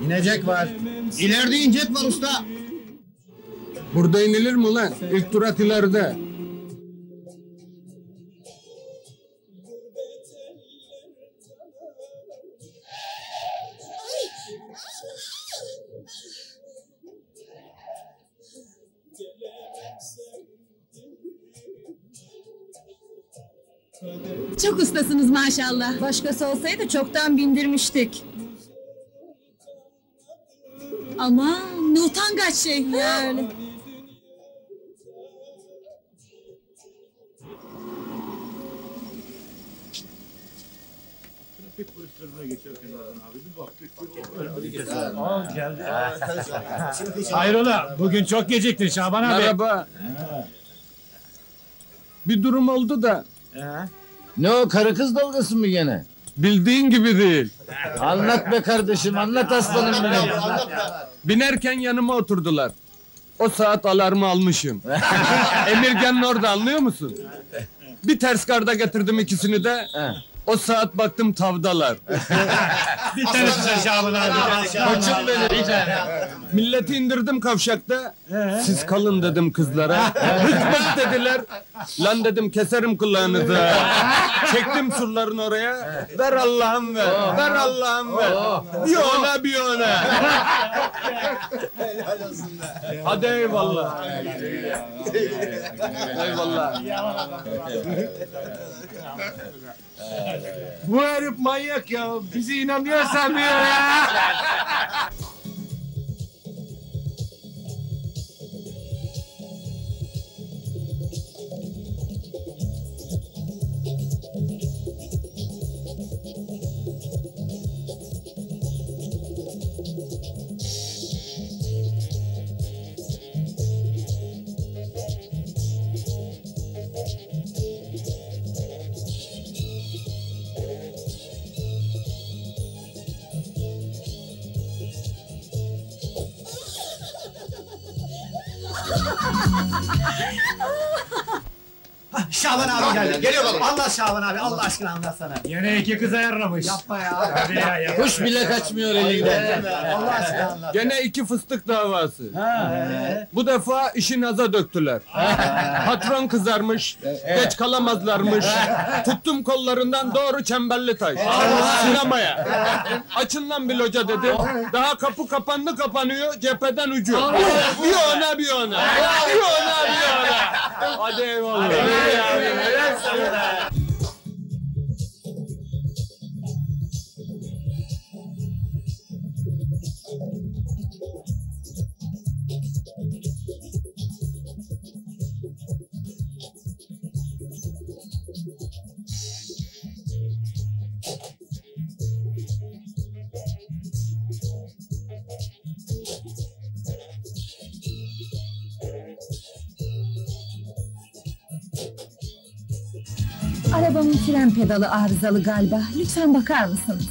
İnecek var. İleride inecek var usta. Burada inilir mi lan? İlk durak ileride. Çok ustasınız maşallah. Başkası olsaydı çoktan bindirmiştik. Aman ne utangaç şey ya öyle. Hayrola, bugün çok geciktin Şaban abi. Merhaba. Bir durum oldu da Ne o karı kız dalgası mı gene? bildiğin gibi değil. Anlat be kardeşim, anlat aslanım benim. Binerken yanıma oturdular. O saat alarmı almışım. Emirgan'ın orada, anlıyor musun? Bir ters karda getirdim ikisini de. O saat baktım tavdalar. Bir tanesi Şaban abi. Koçum benim. Milleti indirdim kavşakta. Siz kalın dedim kızlara. Hükmet dediler. Lan dedim keserim kulağınızı. Çektim surların oraya. Ver Allah'ım ver. Ver Allah'ım ver. Bir ona bir ona. Hadi eyvallah. Eyvallah. Bu herif manyak ya. Bizi inanmıyor sanmıyor ya. Şaban abi geldi. Geliyor baba. Allah Şaban abi, Allah aşkına anlatsana. Yine iki kız ayarlamış. Yapma ya. Hadi ya. Kuş bile kaçmıyor elinden. Allah aşkına anlat. Gene iki fıstık davası. Bu defa işi naza döktüler. Patron kızarmış, geç kalamazlarmış. Tuttum kollarından doğru Çemberlitaş. Sinemaya. Açın lan bir loca dedim. Daha kapı kapandı kapanıyor, cepheden ucu. Bir ona bir ona. Bir ona bir ona. Hadi eyvallah. Arabamın fren pedalı arızalı galiba. Lütfen bakar mısınız?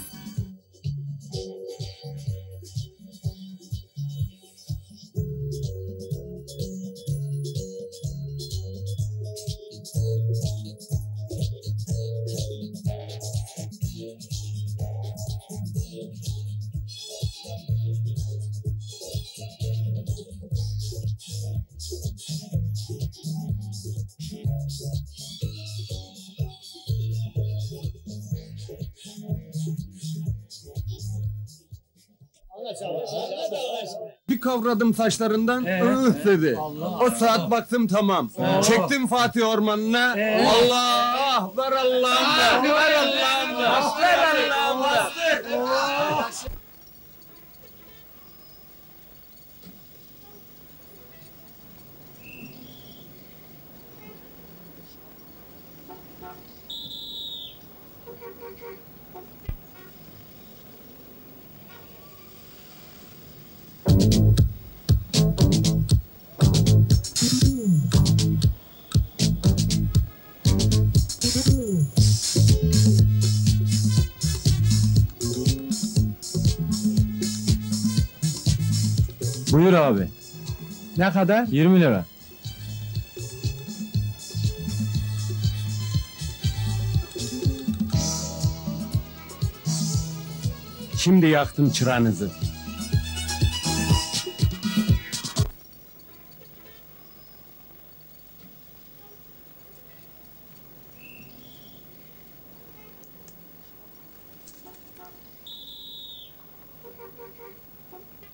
Bir kavradım saçlarından, dedi. O saat baktım tamam. Çektim Fatih Ormanı'na. Allah! Ver Allah'ım ver! Ver Allah'ım ver! Ver Allah'ım ver! Buyur abi. Ne kadar? 20 lira. Şimdi yaktım çırağınızı.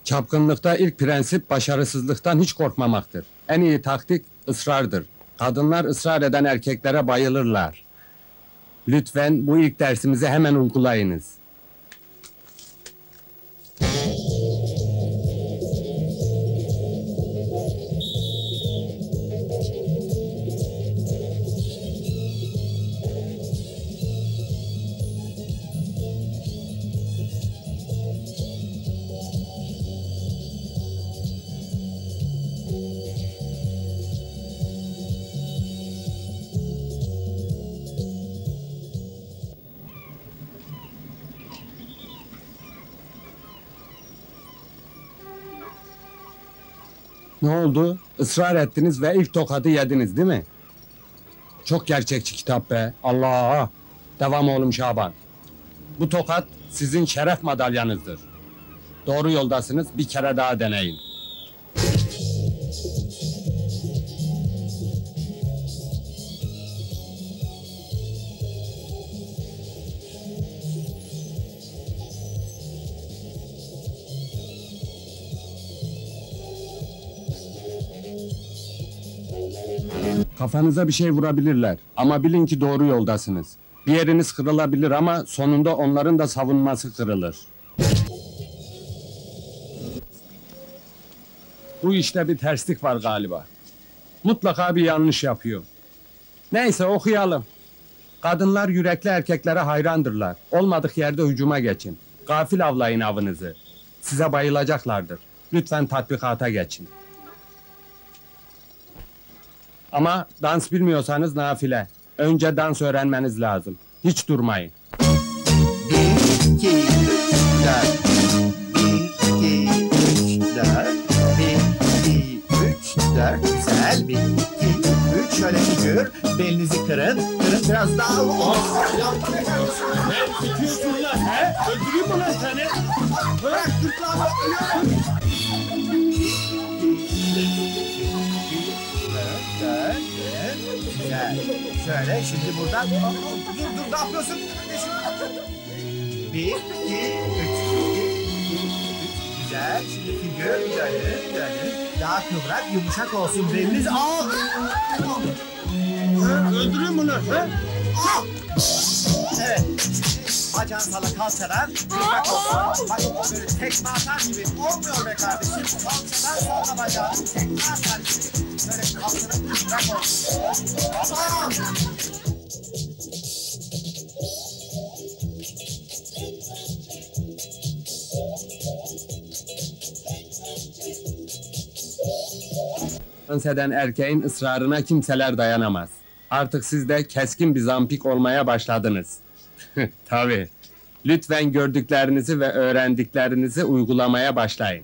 Çapkınlıkta ilk prensip başarısızlıktan hiç korkmamaktır. En iyi taktik ısrardır. Kadınlar ısrar eden erkeklere bayılırlar. Lütfen bu ilk dersimizi hemen uygulayınız. Ne oldu? Israr ettiniz ve ilk tokadı yediniz değil mi? Çok gerçekçi kitap be. Allah! Devam oğlum Şaban. Bu tokat sizin şeref madalyanızdır. Doğru yoldasınız, bir kere daha deneyin. Kafanıza bir şey vurabilirler ama bilin ki doğru yoldasınız. Bir yeriniz kırılabilir ama sonunda onların da savunması kırılır. Bu işte bir terslik var galiba. Mutlaka bir yanlış yapıyor. Neyse okuyalım. Kadınlar yürekli erkeklere hayrandırlar. Olmadık yerde hücuma geçin. Gafil avlayın avınızı. Size bayılacaklardır. Lütfen tatbikata geçin. Ama dans bilmiyorsanız nafile. Önce dans öğrenmeniz lazım. Hiç durmayın. 1, 2, 3, 4. 1, 2, 3, 4. 1, 2, 3, 4. Güzel. 1, 2, 3. Şöyle figür. Belinizi kırın. Kırın biraz daha. Öldüreyim mi lan seni? Bırak gırtlağımı. Ölüyorum. 4. Güzel. Şöyle şimdi buradan. Dur ne yapıyorsun? 1, 2, 3. Güzel. Şimdi figür. Dönün. Daha kıvrak, yumuşak olsun beliniz. Öldüreyim mi lan? Evet. Bacağın sana kalçadan kıvrak olsun. Bak böyle tekme atar gibi. Olmuyor be kardeşim. Kalçadan sonra bacağın tekme atar gibi. Böyle kalçadan kıvrak olsun. Dans eden erkeğin ısrarına kimseler dayanamaz. Artık siz de keskin bir zampik olmaya başladınız. Tabii. Lütfen gördüklerinizi ve öğrendiklerinizi uygulamaya başlayın.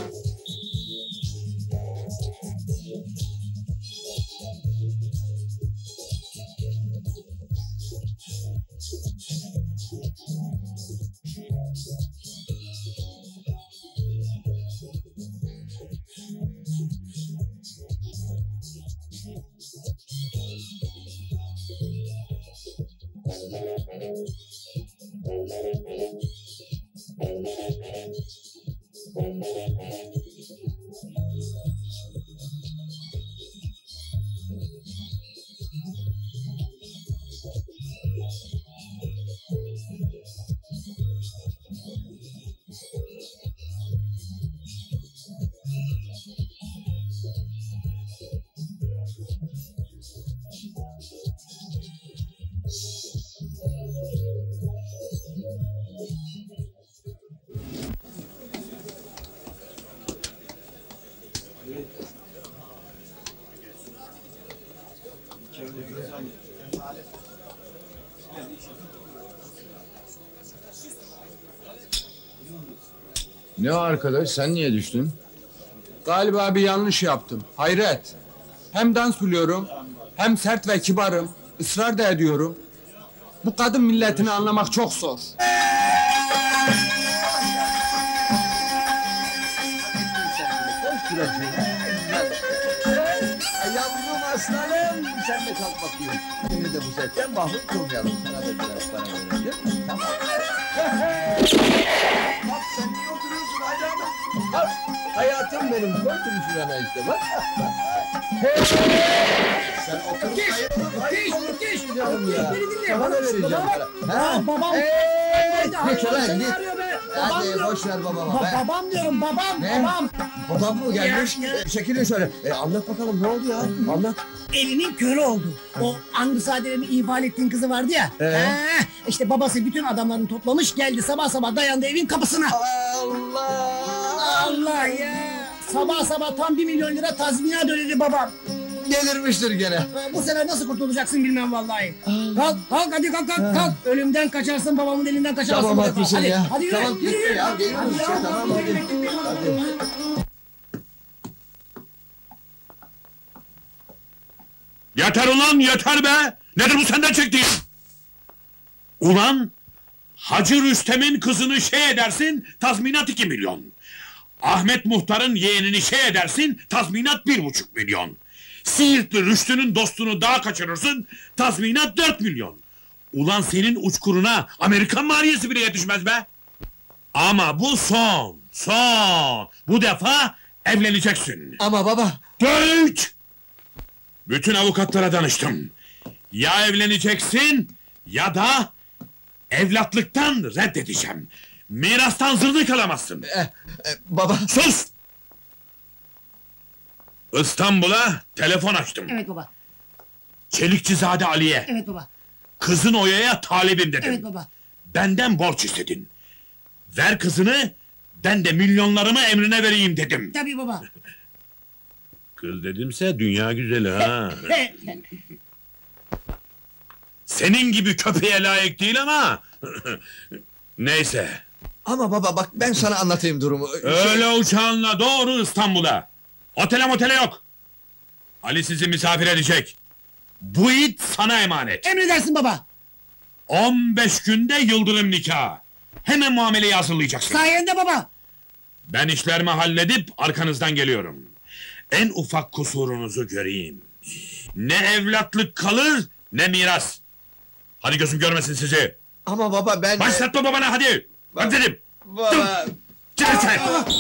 Ne o arkadaş, sen niye düştün? Galiba bir yanlış yaptım. Hayret. Hem dans biliyorum, hem sert ve kibarım. Israr da ediyorum. Bu kadın milletini anlamak çok zor. Yavrum aslanım, sen de kalk bakayım. Şimdi de bu setten mahrum kılmayalım. Sana da biraz para vereceğim. Tamam. Sen niye oturuyorsun Hacı Hanım? Bak, hayatım benim. Koydum şurana işte bak. Sen otur. Geç canım ya. Sana da vereceğim para. Ha? Babam. Geç lan Seni git. arıyor be. Hadi boş ver babama be. Babam diyorum babam. Ne? Babam. Babam mı gelmiş? Çekilin şöyle. Anlat bakalım ne oldu ya? Anlat. Elinin körü oldu. O Angusade'nin ihmal ettiğin kızı vardı ya. İşte babası bütün adamlarını toplamış geldi sabah sabah dayandı evin kapısına. Allah! Allah ya. Sabah sabah tam 1 milyon lira tazminat ödedi babam. Delirmiştir gene. Bu sefer nasıl kurtulacaksın bilmem vallahi. Kalk hadi kalk. Ölümden kaçarsın babamın elinden kaçarsın. Tamam bu defa. haklısın Hadi, ya. Hadi yürü. Tamam yürü, gitti yürü. ya. Geliyoruz işte tamam hadi. Hadi. Yeter ulan yeter be! Nedir bu senden çektiğin? Ulan Hacı Rüstem'in kızını şey edersin tazminat 2 milyon. Ahmet Muhtar'ın yeğenini şey edersin tazminat 1,5 milyon. Siirtli Rüştü'nün dostunu daha kaçırırsın tazminat 4 milyon. Ulan senin uçkuruna Amerikan maliyesi bile yetişmez be! Ama bu son! Bu defa evleneceksin. Ama baba. Dört! Bütün avukatlara danıştım. Ya evleneceksin ya da evlatlıktan reddedeceğim. Mirastan zırnık alamazsın. Baba. Sus! İstanbul'a telefon açtım. Evet baba. Çelikçizade Ali'ye. Evet baba. Kızın Oya'ya talibim dedim. Evet baba. Benden borç istedin. Ver kızını, ben de milyonlarımı emrine vereyim dedim. Tabii baba. Kız dedimse dünya güzeli ha. Senin gibi köpeğe layık değil ama... Neyse, Ama baba bak ben sana anlatayım durumu. öyle uçağınla doğru İstanbul'a. Otele motele yok. Ali sizi misafir edecek. Bu it sana emanet. Emredersin baba. 15 günde yıldırım nikahı. Hemen muameleyi hazırlayacaksın. Sayende baba. Ben işlerimi halledip arkanızdan geliyorum. En ufak kusurunuzu göreyim. Ne evlatlık kalır, ne miras. Hadi gözüm görmesin sizi. Ama baba ben... Başlatma babana hadi. Hadi dedim. Baba... Çıkın sen.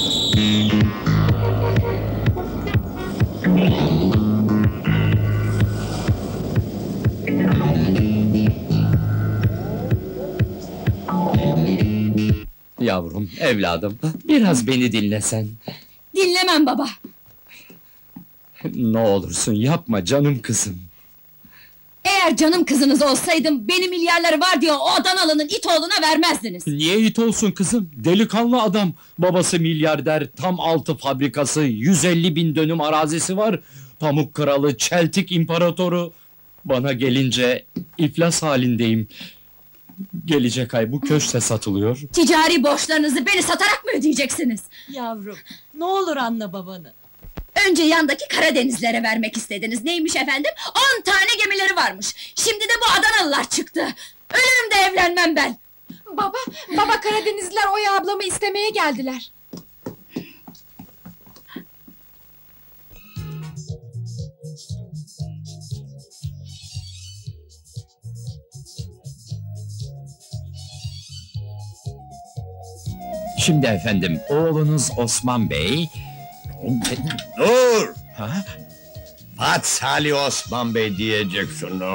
Yavrum, evladım, biraz beni dinlesen. Dinlemem baba. Ne olursun yapma canım kızım. Eğer canım kızınız olsaydım, beni milyarları var diye o Adanalı'nın it oğluna vermezdiniz. Niye it olsun kızım? Delikanlı adam. Babası milyarder, tam 6 fabrikası, 150 bin dönüm arazisi var. Pamuk kralı, çeltik imparatoru. Bana gelince iflas halindeyim. Gelecek ay bu köşte satılıyor. Ticari borçlarınızı beni satarak mı ödeyeceksiniz? Yavrum, ne olur anla babanı. Önce yandaki Karadenizlere vermek istediniz. Neymiş efendim? 10 tane gemileri varmış. Şimdi de bu Adanalılar çıktı. Ölürüm de evlenmem ben. Baba Karadenizliler Oya ablamı istemeye geldiler. Şimdi efendim, oğlunuz Osman Bey... Dur! Ha? Fat Salih Osman Bey diyeceksin o.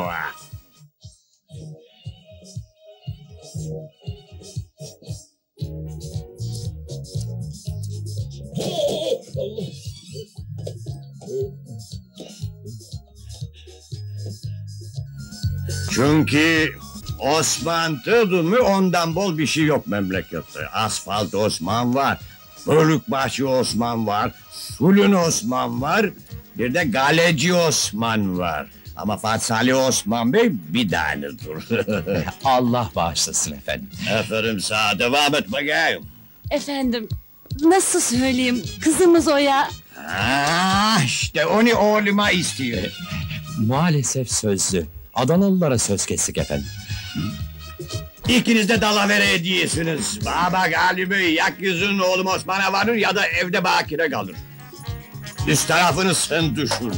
Çünkü Osman duydun mu ondan bol bir şey yok memlekette. Asfalt Osman var, Bölükbaşı Osman var, Sulun Osman var, bir de Galeci Osman var. Ama Fatih Salih Osman Bey bir tanedir. Allah bağışlasın efendim. Aferin sana, devam et bakayım. Efendim, nasıl söyleyeyim, kızımız Oya... İşte onu oğluma istiyor. Maalesef sözlü. Adanalılara söz kestik efendim. İkiniz de dalavere hediyesiniz. Baba Ali Bey, yak yüzün oğlum Osman'a varır ya da evde bakire kalır. Üst tarafını sen düşün.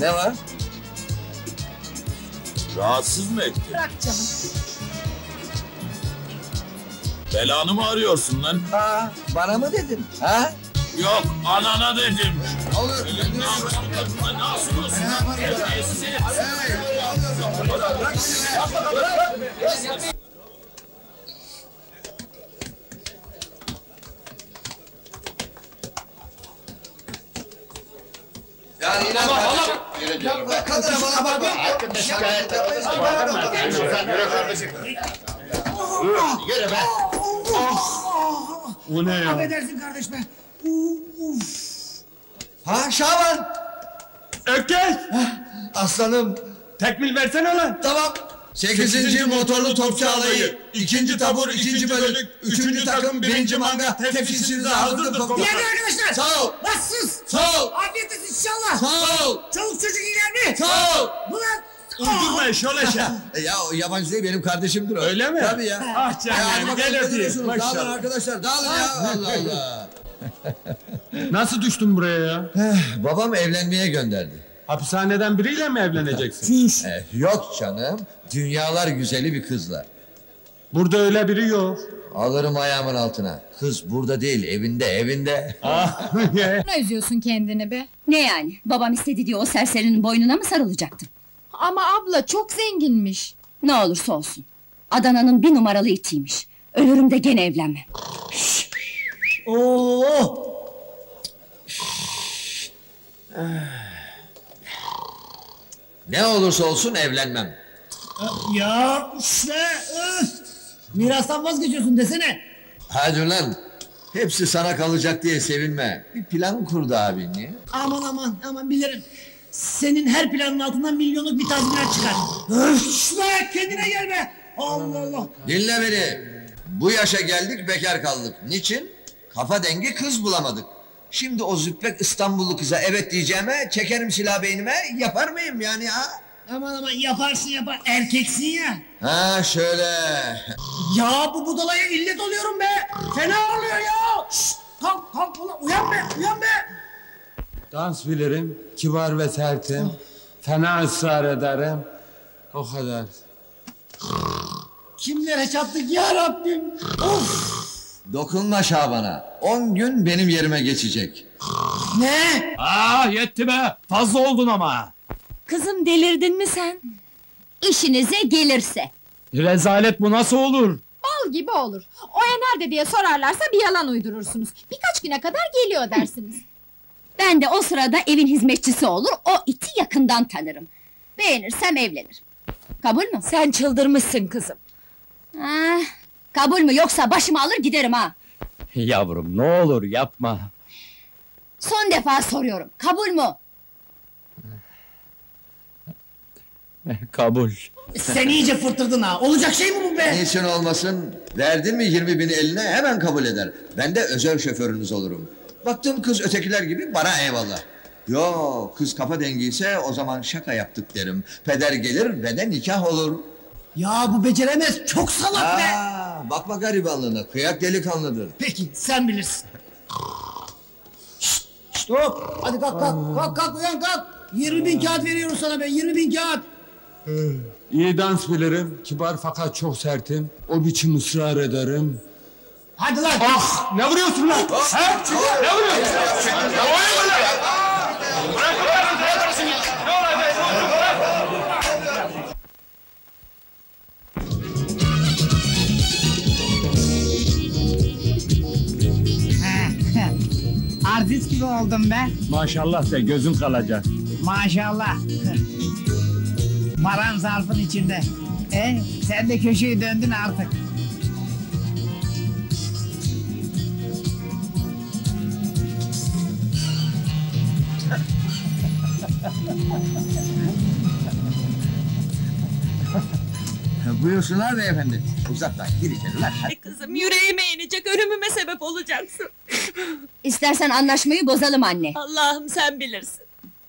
Ne var? Rahatsız mı etti? Bırak canım. Belanı mı arıyorsun lan? Ha, bana mı dedin? Ha? Yok, anana dedim. Olur. Yani inan kadın bana bakma. Hakkında şikayet etmeyiz. Yürü be. O ne ya? Affedersin kardeş be. Ha Şaban. Ökkeş! Aslanım. Tekmil versene lan! Tamam. 8. motorlu topçu alayı. 2. tabur 2. bölük. 3. takım 1. manga. Tepkisinize hazırdır komutanım. Diğer arkadaşlar. Sağ ol. Nasılsınız? Sağ ol. Afiyet olsun inşallah. Sağ ol. Çoluk çocuk iyiler mi? Sağ ol. Ulan. Uydurma şöyle şey. Ya o yabancı değil benim kardeşimdir o. Öyle mi? Tabii ya. Ah Hadi canım bakalım, gel ne öpeyim. diyorsunuz? Dağılın Maşallah. arkadaşlar dağılın ya. Allah Allah. Nasıl düştün buraya ya? Babam evlenmeye gönderdi. Hapishaneden biriyle mi evleneceksin? Yok canım. Dünyalar güzeli bir kızla. Burada öyle biri yok. Alırım ayağımın altına. Kız burada değil evinde. Ah, Ne üzüyorsun kendini be? Ne yani? Babam istedi diye o serserinin boynuna mı sarılacaktım? Ama abla çok zenginmiş. Ne olursa olsun. Adana'nın 1 numaralı itiymiş. Ölürüm de gene evlenmem. Oo. Ne olursa olsun evlenmem. Ya işte. Mirastan vazgeçiyorsun desene. Hadi lan. Hepsi sana kalacak diye sevinme. Bir plan kurdu abin ya. Aman bilirim. Senin her planın altından milyonluk bir tazminat çıkar. İşte kendine gel be. Allah Allah. Dinle beni. Bu yaşa geldik bekar kaldık. Niçin? Kafa dengi kız bulamadık. Şimdi o züppek İstanbullu kıza evet diyeceğime çekerim silah beynime yapar mıyım yani ha? Aman yaparsın erkeksin ya. Ha şöyle. Ya bu budalaya illet oluyorum be. Fena oluyor ya. Şşt, kalk ulan uyan be. dans bilirim, kibar ve sertim. Fena ısrar ederim. O kadar. Kimlere çattık ya Rabbim. Of. Dokunma Şaban'a. 10 gün benim yerime geçecek. Ne? Yetti be! Fazla oldun ama! Kızım delirdin mi sen? İşinize gelirse. Rezalet bu nasıl olur? Bal gibi olur. Oya nerede diye sorarlarsa bir yalan uydurursunuz. Birkaç güne kadar geliyor dersiniz. Ben de o sırada evin hizmetçisi olur, o iti yakından tanırım. Beğenirsem evlenirim. Kabul mü? Sen çıldırmışsın kızım. Ah, kabul mü yoksa başımı alır giderim ha. Yavrum ne olur yapma. Son defa soruyorum, kabul mü? Kabul. Sen iyice fırtırdın ha. Olacak şey mi bu be? Niçin olmasın? Verdin mi 20.000 eline hemen kabul eder. Ben de özel şoförünüz olurum. Baktım kız ötekiler gibi bana eyvallah. Yo kız kafa dengiyse o zaman şaka yaptık derim. Peder gelir ve de nikah olur. Ya bu beceremez. Çok salak be. Bakma garibanlığına. Kıyak delikanlıdır. Peki sen bilirsin. Şşt hop. Hadi kalk uyan kalk. 20.000 kağıt veriyorum sana ben 20.000 kağıt. İyi dans bilirim, kibar fakat çok sertim. O biçim ısrar ederim. Hadi lan. Ah! Ne vuruyorsun lan? Ha? Ne vuruyorsun? Ya oyun mu lan? Artist gibi oldum be. Maşallah de gözün kalacak. Maşallah. Paran zarfın içinde. Sen de köşeyi döndün artık. Buyursunlar beyefendi. Uzaktan gir içeri lan. Hadi. Kızım yüreğime inecek, ölümüme sebep olacaksın. İstersen anlaşmayı bozalım anne. Allah'ım sen bilirsin.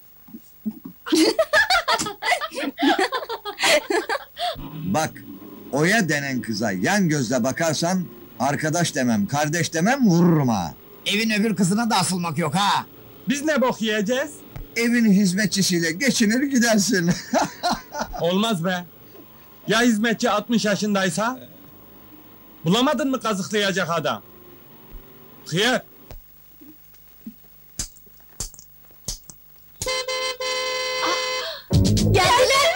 Bak, Oya denen kıza yan gözle bakarsan arkadaş demem, kardeş demem vururum ha. Evin öbür kızına da asılmak yok ha. Biz ne bok yiyeceğiz? evin hizmetçisiyle geçinir gidersin. Olmaz be. Ya hizmetçi 60 yaşındaysa? Bulamadın mı kazıklayacak adam? Hıyar. Geldiler!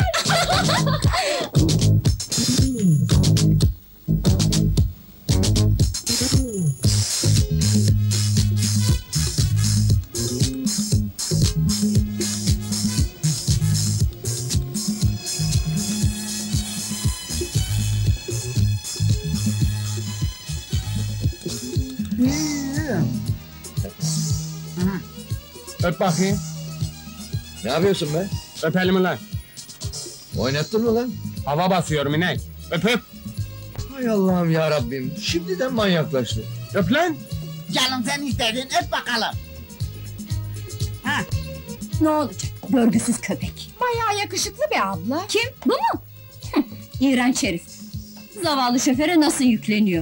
Öp bakayım. Ne yapıyorsun be? Öp elimi lan. Oynattın mı lan? Hava basıyorum inek. Öp öp. Hay Allah'ım ya Rabbim. Şimdiden manyaklaştı. Öp lan. Canım sen istedin öp bakalım. Ne olacak? Görgüsüz köpek. Bayağı yakışıklı bir abla. Kim? Bu mu? Hıh, İğrenç herif. Zavallı şoföre nasıl yükleniyor?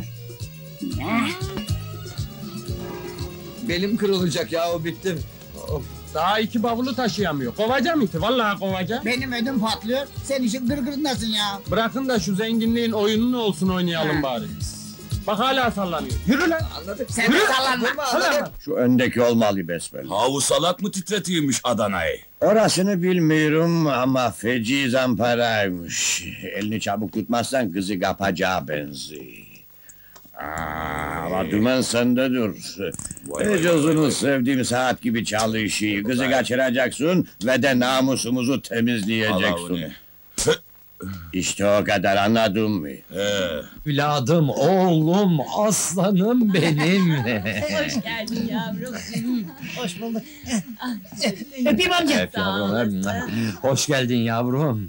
Belim kırılacak ya, o bittim. Of. Daha 2 bavulu taşıyamıyor. Kovaca mı iti? Vallahi kovaca. Benim ödüm patlıyor. Sen işin gırgırındasın ya. Bırakın da şu zenginliğin oyununu olsun oynayalım bari. Bak hala sallanıyor. Yürü lan. Anladık. Sen de sallanma. Sallanma. Şu öndeki olmalı besbelli. Havusalak mı titretiyormuş Adana'yı? Orasını bilmiyorum ama feci zamparaymış. Elini çabuk tutmazsan kızı kapacağı benziyor. Ama dümen sende dur. Ecozunu sevdiğim saat gibi çalışıyor. Kızı kaçıracaksın ve de namusumuzu temizleyeceksin. İşte o kadar, anladın mı? Evladım, oğlum, aslanım benim. Hoş geldin yavrum. Hoş bulduk. Öpeyim amca. Öp yavrum, öp. Hoş geldin yavrum.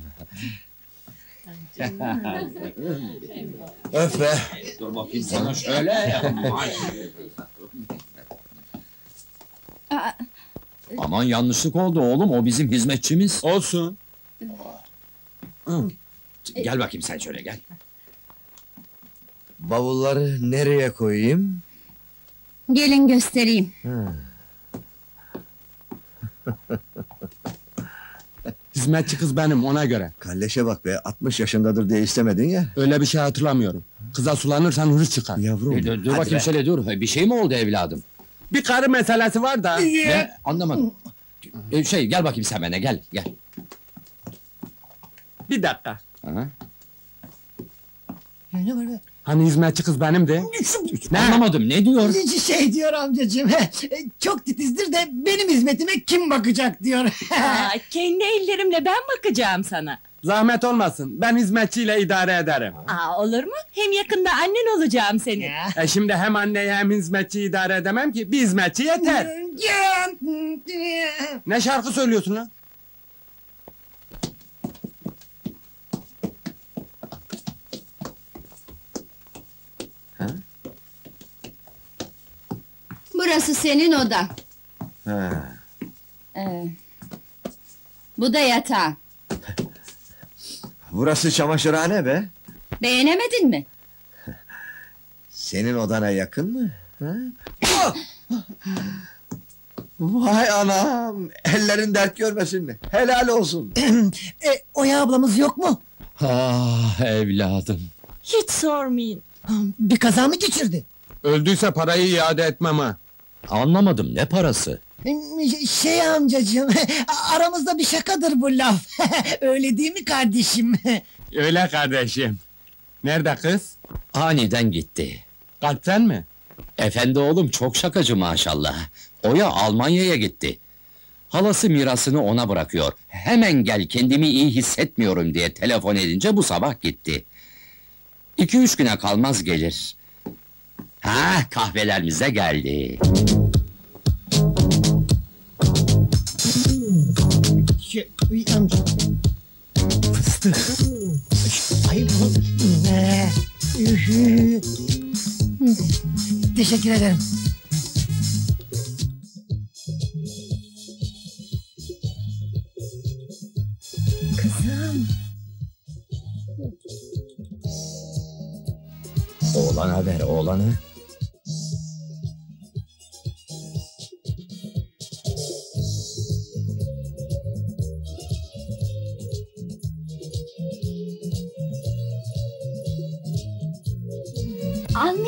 Öf be. Dur bakayım sana şöyle. Aman yanlışlık oldu oğlum, o bizim hizmetçimiz. Olsun. Gel bakayım sen şöyle gel. Bavulları nereye koyayım? Gelin göstereyim. Hizmetçi kız benim, ona göre. Kalleşe bak be, 60 yaşındadır diye istemedin ya. Öyle bir şey hatırlamıyorum. Kıza sulanırsan hırs çıkar. Yavrum. Dur hadi bakayım be. şöyle dur. Bir şey mi oldu evladım? Bir karı meselesi var da. Ne? Anlamadım. Gel bakayım sen bana, gel. Bir dakika. Ha? Ne var be? Hani hizmetçi kız benimdi? Ne? Anlamadım, ne diyor? Şey diyor amcacığım. Çok titizdir de benim hizmetime kim bakacak diyor. Aa, kendi ellerimle ben bakacağım sana. Zahmet olmasın. Ben hizmetçiyle idare ederim. Aa, olur mu? Hem yakında annen olacağım senin. Şimdi hem anneyi hem hizmetçiyi idare edemem ki. Bir hizmetçi yeter. Ne şarkı söylüyorsun lan? Burası senin odan. Ha. Bu da yatağın. Burası çamaşırhane be. Beğenemedin mi? Senin odana yakın mı? Ha? Vay anam! Ellerin dert görmesin mi? Helal olsun! Oya ablamız yok mu? Ah evladım. Hiç sormayın. Bir kaza mı geçirdi? Öldüyse parayı iade etmem ha. Anlamadım, ne parası? Şey amcacığım, aramızda bir şakadır bu laf. Öyle değil mi kardeşim? Öyle kardeşim. Nerede kız? Aniden gitti. Kalpten mi? Efendi oğlum çok şakacı maşallah. Oya Almanya'ya gitti. Halası mirasını ona bırakıyor. Hemen gel, kendimi iyi hissetmiyorum diye telefon edince bu sabah gitti. 2-3 güne kalmaz gelir. Ha, kahvelerimize geldi. Amca. Fıstık. Ay bu ne? Teşekkür ederim. Kızım. Oğlana ver, oğlana.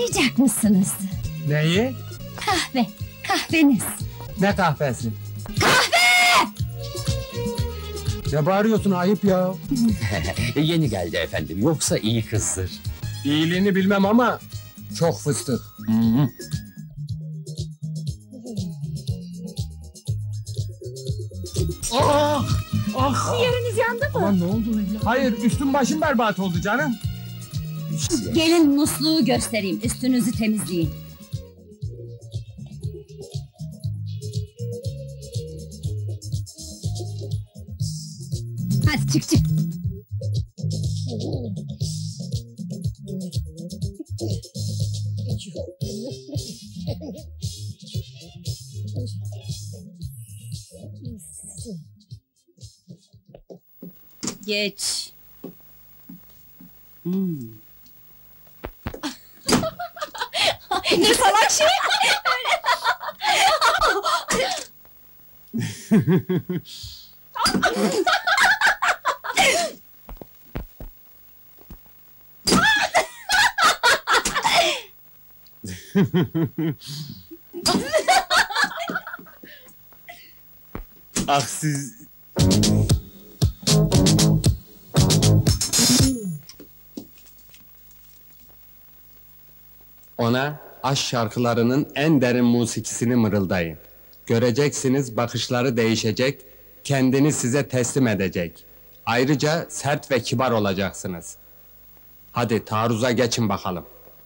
Almayacak mısınız? Neyi? Kahve, kahveniz. Ne kahvesi? Kahve! Ne bağırıyorsun, ayıp ya. Yeni geldi efendim, yoksa iyi kızdır. İyiliğini bilmem ama çok fıstık. Yeriniz yandı mı? Aman ne oldu evlat? Hayır, üstüm başım berbat oldu canım. Gelin musluğu göstereyim, üstünüzü temizleyin. Hadi çık çık. Geç. Ne salak şey! Ah siz... Ona aşk şarkılarının en derin musikisini mırıldayın. Göreceksiniz bakışları değişecek, kendini size teslim edecek. Ayrıca sert ve kibar olacaksınız. Hadi taarruza geçin bakalım.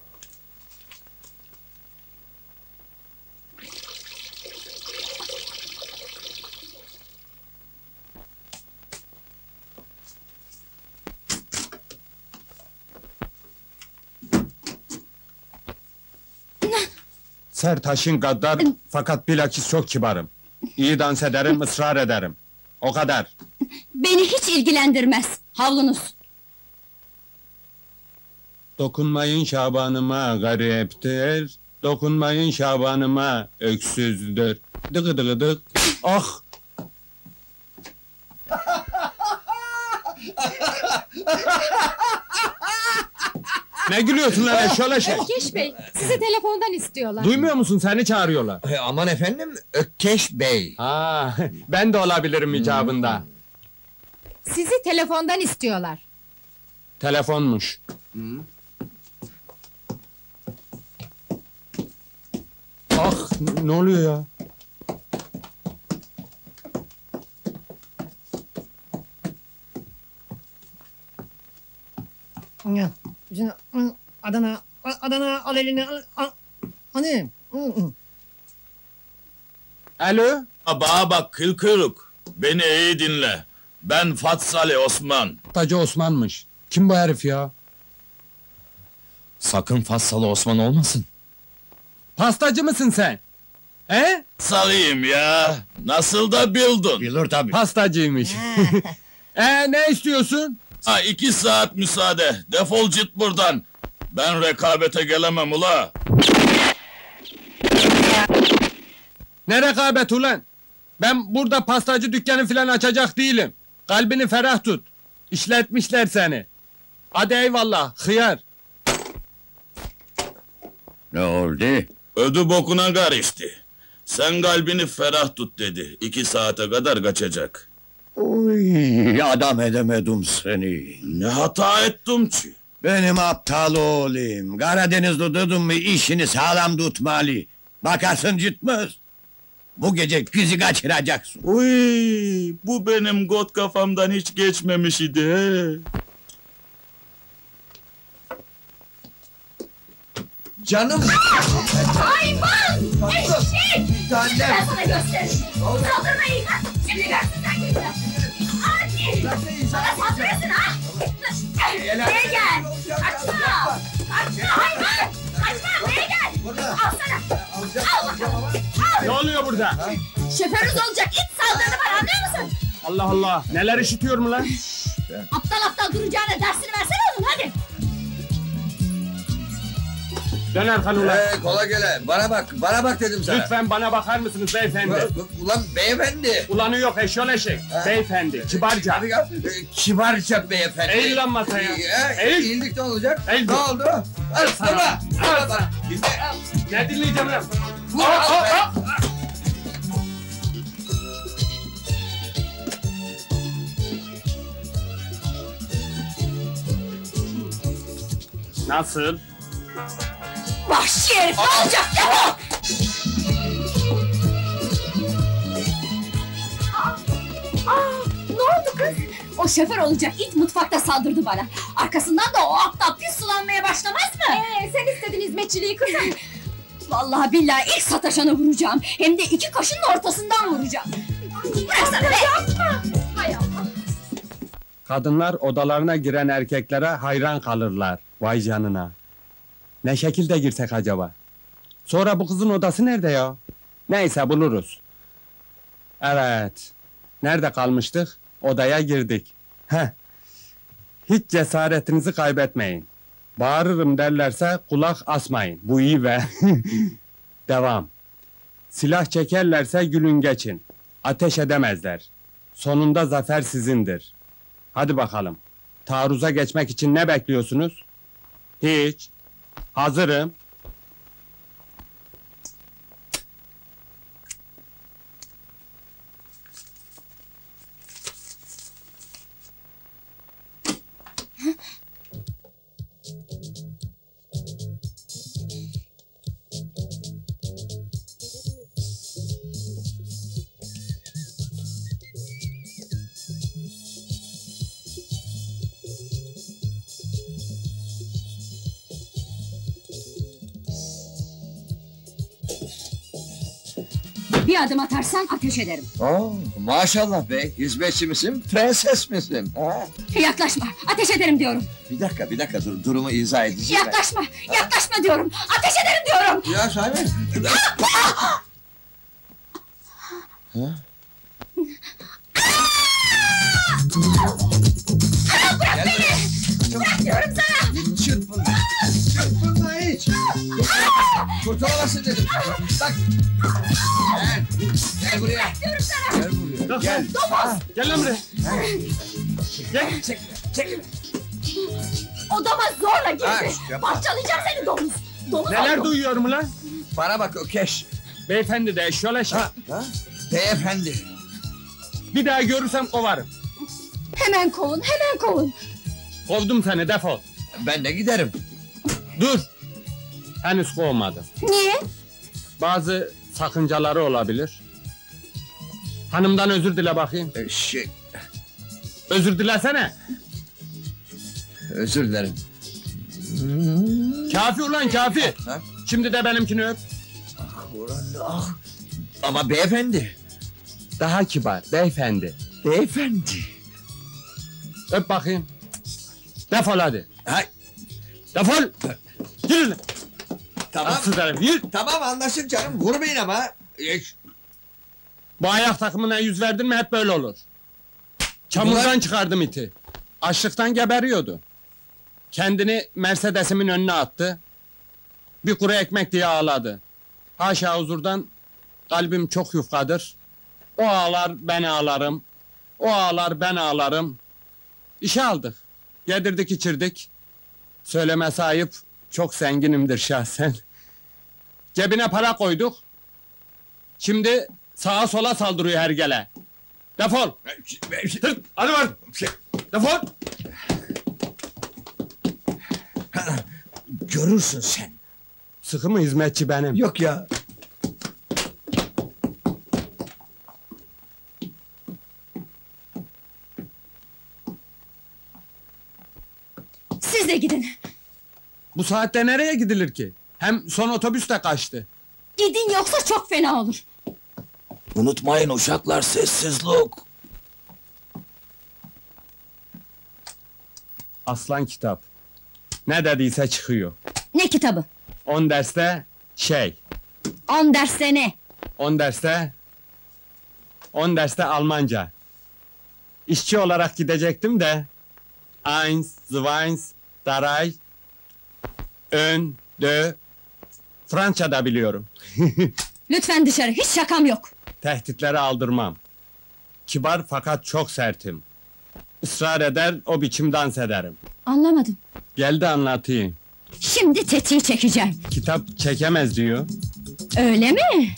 Sertaş'ın gaddar fakat bilakis çok kibarım. İyi dans ederim, ısrar ederim. O kadar. Beni hiç ilgilendirmez. Havlunuz. Dokunmayın Şabanıma gariptir. Dokunmayın Şabanıma öksüzdür. Dıgı dıgı dık. Ah! Ne gülüyorsun lan eşşoğlu eşek? Ökkeş Bey, sizi telefondan istiyorlar. Duymuyor musun, seni çağırıyorlar. Aman efendim, Ökkeş Bey. Ha, ben de olabilirim icabında. Sizi telefondan istiyorlar. Telefonmuş. Ah, ne oluyor ya? Ya, şimdi Adana al elini al. Hani? Alo? Bana bak kıl kırık. Beni iyi dinle. Ben Fatsali Osman. Tacı Osman'mış. Kim bu herif ya? Sakın Fassalı Osman olmasın. Pastacı mısın sen? He? Salıyım ya. Nasıl da bildin? Bilir tabii. Pastacıymış. Ne istiyorsun? 2 saat müsaade. Defol git buradan. Ben rekabete gelemem ula. Ne rekabet ulan? Ben burada pastacı dükkanı filan açacak değilim. Kalbini ferah tut. İşletmişler seni. Hadi eyvallah, hıyar. Ne oldu? Ödü bokuna karıştı. Sen kalbini ferah tut dedi. 2 saate kadar kaçacak. Uy, adam edemedim seni. Ne hata ettim ki? Benim aptal oğlum. Karadenizli dedim mi işini sağlam tutmalı. Bakarsın gitmez. Bu gece kızı kaçıracaksın. Uy, bu benim got kafamdan hiç geçmemiş idi. He. Canım! Hayvan! Eşek! Annem! Ben sana gösteririm. Saldırma İlkan! Şimdi görsün sen kendini. Hadi! Bana saldırırsın ha! Buraya gel! Kaçma! Kaçma hayvan! Kaçma buraya gel! Al sana! Al bakalım! Al! Ne oluyor burada? Şoförünüz olacak it saldırdı bana anlıyor musun? Allah Allah, neler işitiyor mu lan? Aptal aptal duracağına dersini versene oğlum hadi! Dön arkanı ulan. Kola gele. Bana bak dedim sana. Lütfen bana bakar mısınız beyefendi? Ulan beyefendi. Ulanı yok eşyol eşek. Beyefendi, kibarca. Hadi gel. Kibarca beyefendi. Eğil lan masaya. Eğil. Eğildik ne olacak? Eğil. Ne oldu? Al sana. Al sana. Ne dinleyeceğim lan? Nasıl? Vahşi herif ne olacak defol! Ne oldu kız? O şoför olacak it mutfakta saldırdı bana. Arkasından da o aptal pis sulanmaya başlamaz mı? Sen istedin hizmetçiliği kızım. Vallahi billahi ilk sataşanı vuracağım. Hem de 2 kaşının ortasından vuracağım. Bıraksana be! Yapma! Hay Allah! Kadınlar odalarına giren erkeklere hayran kalırlar. Vay canına. Ne şekilde girsek acaba? Sonra bu kızın odası nerede ya? Neyse buluruz. Evet. Nerede kalmıştık? Odaya girdik. Heh. Hiç cesaretinizi kaybetmeyin. Bağırırım derlerse kulak asmayın. Bu iyi ve... Devam. Silah çekerlerse gülün geçin. Ateş edemezler. Sonunda zafer sizindir. Hadi bakalım. Taarruza geçmek için ne bekliyorsunuz? Hiç. Hazırım. Bir adım atarsan ateş ederim. Maşallah bey. Hizmetçi misin? Prenses misin? Yaklaşma, ateş ederim diyorum. Bir dakika dur. Durumu izah edeceğim. Yaklaşma diyorum. Ateş ederim diyorum. Ya Şahin. Bırak beni! Bırak diyorum sana! Çırpınma hiç. Kurtulamazsın dedim. Bak. Gel buraya. Diyorum sana! Gel buraya. Gel. Gel lan buraya. Gel. Çekil. Odama zorla girdi. yapma. Parçalayacağım seni domuz. Domuz Neler oldum. duyuyorum lan? Bana bak Ökeş. Beyefendi de eşyol eşek. Beyefendi. Bir daha görürsem kovarım. Hemen kovun. Kovdum seni, defol. Ben de giderim. Dur. Henüz kovmadım. Niye? Bazı sakıncaları olabilir. Hanımdan özür dile bakayım. Özür dilesene. Özür dilerim. Kafi ulan kafi. Ha? Şimdi de benimkini öp. Ama beyefendi. Daha kibar, beyefendi. Beyefendi. Öp bakayım. Defol hadi. Hay. Defol. Yürü. Tamam. Asıl herif, yürü. Tamam anlaştık canım. Vurmayın ama. Bu ayak takımına yüz verdin mi hep böyle olur. Çamurdan çıkardım iti. Açlıktan geberiyordu. Kendini Mercedes'imin önüne attı. Bir kuru ekmek diye ağladı. Haşa huzurdan kalbim çok yufkadır. O ağlar ben ağlarım. O ağlar ben ağlarım. İşe aldık. Yedirdik içirdik. Söylemesi ayıp. Çok zenginimdir şahsen. Cebine para koyduk. Şimdi sağa sola saldırıyor hergele. Defol! Tırt! Hadi var! Defol! Görürsün sen. Sıkı mı hizmetçi benim? Yok ya. Siz de gidin. Bu saatte nereye gidilir ki? Hem son otobüs de kaçtı. Gidin yoksa çok fena olur. Unutmayın uşaklar sessizlik. Aslan kitap. Ne dediyse çıkıyor. Ne kitabı? 10 derste şey. 10 derste ne? 10 derste Almanca. İşçi olarak gidecektim de. Eins, zweins, drei, ön, dö, Fransa'da biliyorum. Lütfen dışarı, hiç şakam yok. Tehditleri aldırmam. Kibar fakat çok sertim. Israr eder, o biçim dans ederim. Anlamadım. Gel de anlatayım. Şimdi tetiği çekeceğim. Kitap çekemez diyor. Öyle mi?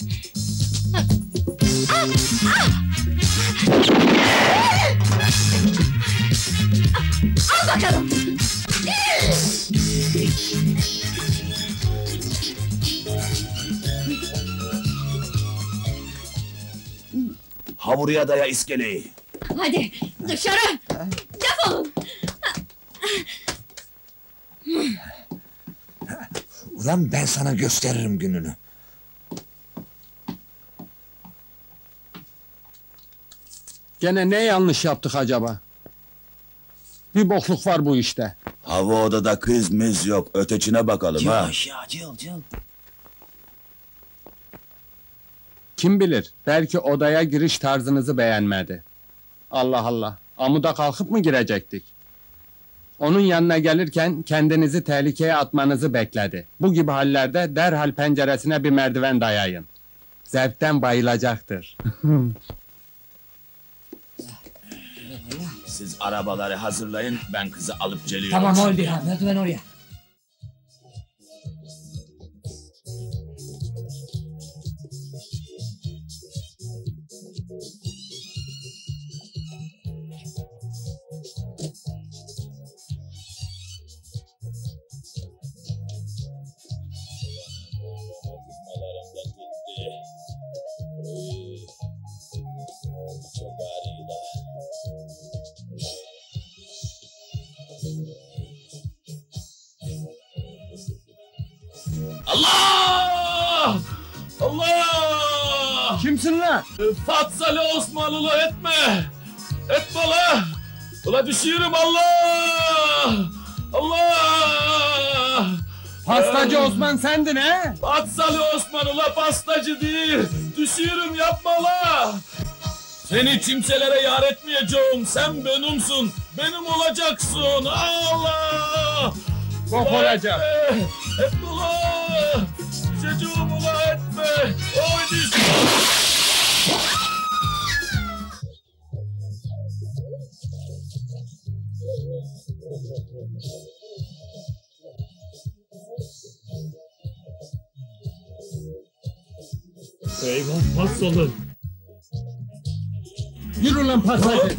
Al bakalım. Ha buraya daya iskeleyi. Hadi dışarı. Defolun. Ulan ben sana gösteririm gününü. Gene ne yanlış yaptık acaba? Bir bokluk var bu işte. Hava odada kız mız yok. Ötecine bakalım ha. Kim bilir, belki odaya giriş tarzınızı beğenmedi. Allah Allah, amuda kalkıp mı girecektik? Onun yanına gelirken kendinizi tehlikeye atmanızı bekledi. Bu gibi hallerde derhal penceresine bir merdiven dayayın. Zevkten bayılacaktır. Siz arabaları hazırlayın, ben kızı alıp geliyorum. Tamam oldu ya. Merdiven oraya. Allah! Allah! Kimsin lan? Fatsalı Osmanlılı etme! Etme la! Ula düşüyorum Allah! Allah! Pastacı Osman sendin he? Fatsalı Osman ula pastacı değil! Düşüyorum yapma la! Seni kimselere yar etmeyeceğim, sen benimsin, benim olacaksın, Allah! Bok olacak. Etme ula! Düşeceğim ula etme! Oy düş! Eyvah pastalı. Yürü lan pastacı.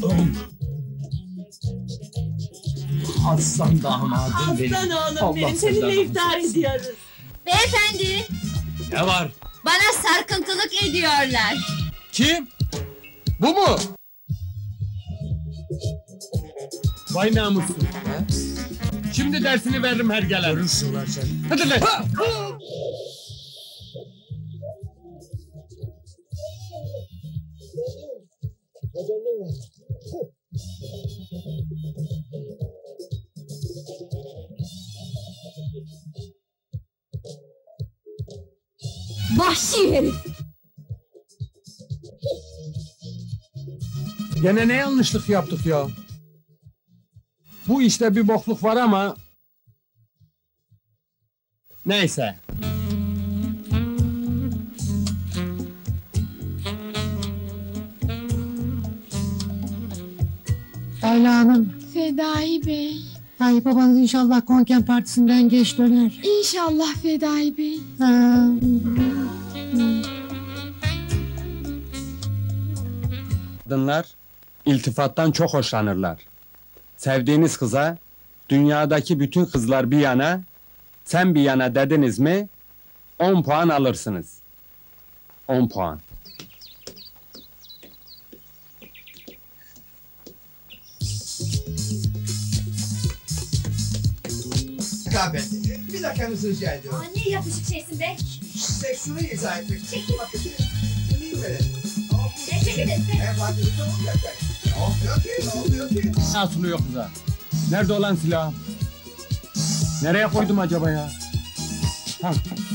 Aslan damadım benim. Aslan oğlum Allah benim, senden seninle razı iftar ediyoruz. Beyefendi, Ne var? bana sarkıntılık ediyorlar. Kim? Bu mu? Vay namussuz. Şimdi dersini veririm hergele. Görürsün lan sen. Hadi lan. Vahşi herif. Gene ne yanlışlık yaptık ya? Bu işte bir bokluk var ama... Neyse. Ayla Hanım. Fedai Bey. Ay babanız inşallah konken partisinden geç döner. İnşallah Fedai Bey. Ha. Kadınlar iltifattan çok hoşlanırlar. Sevdiğiniz kıza dünyadaki bütün kızlar bir yana, sen bir yana dediniz mi 10 puan alırsınız. 10 puan. Kahvedi. Bir dakikanızı rica ediyorum. Aa, ne yapışık şeysin be? Size şunu izah etmek için. Bakın. Dinleyin beni. Ne çekilin? Efendimiz olmayacak. Olmuyor ki. Ne asılıyor kıza? Nerede olan silah? Nereye koydum acaba ya? Ha.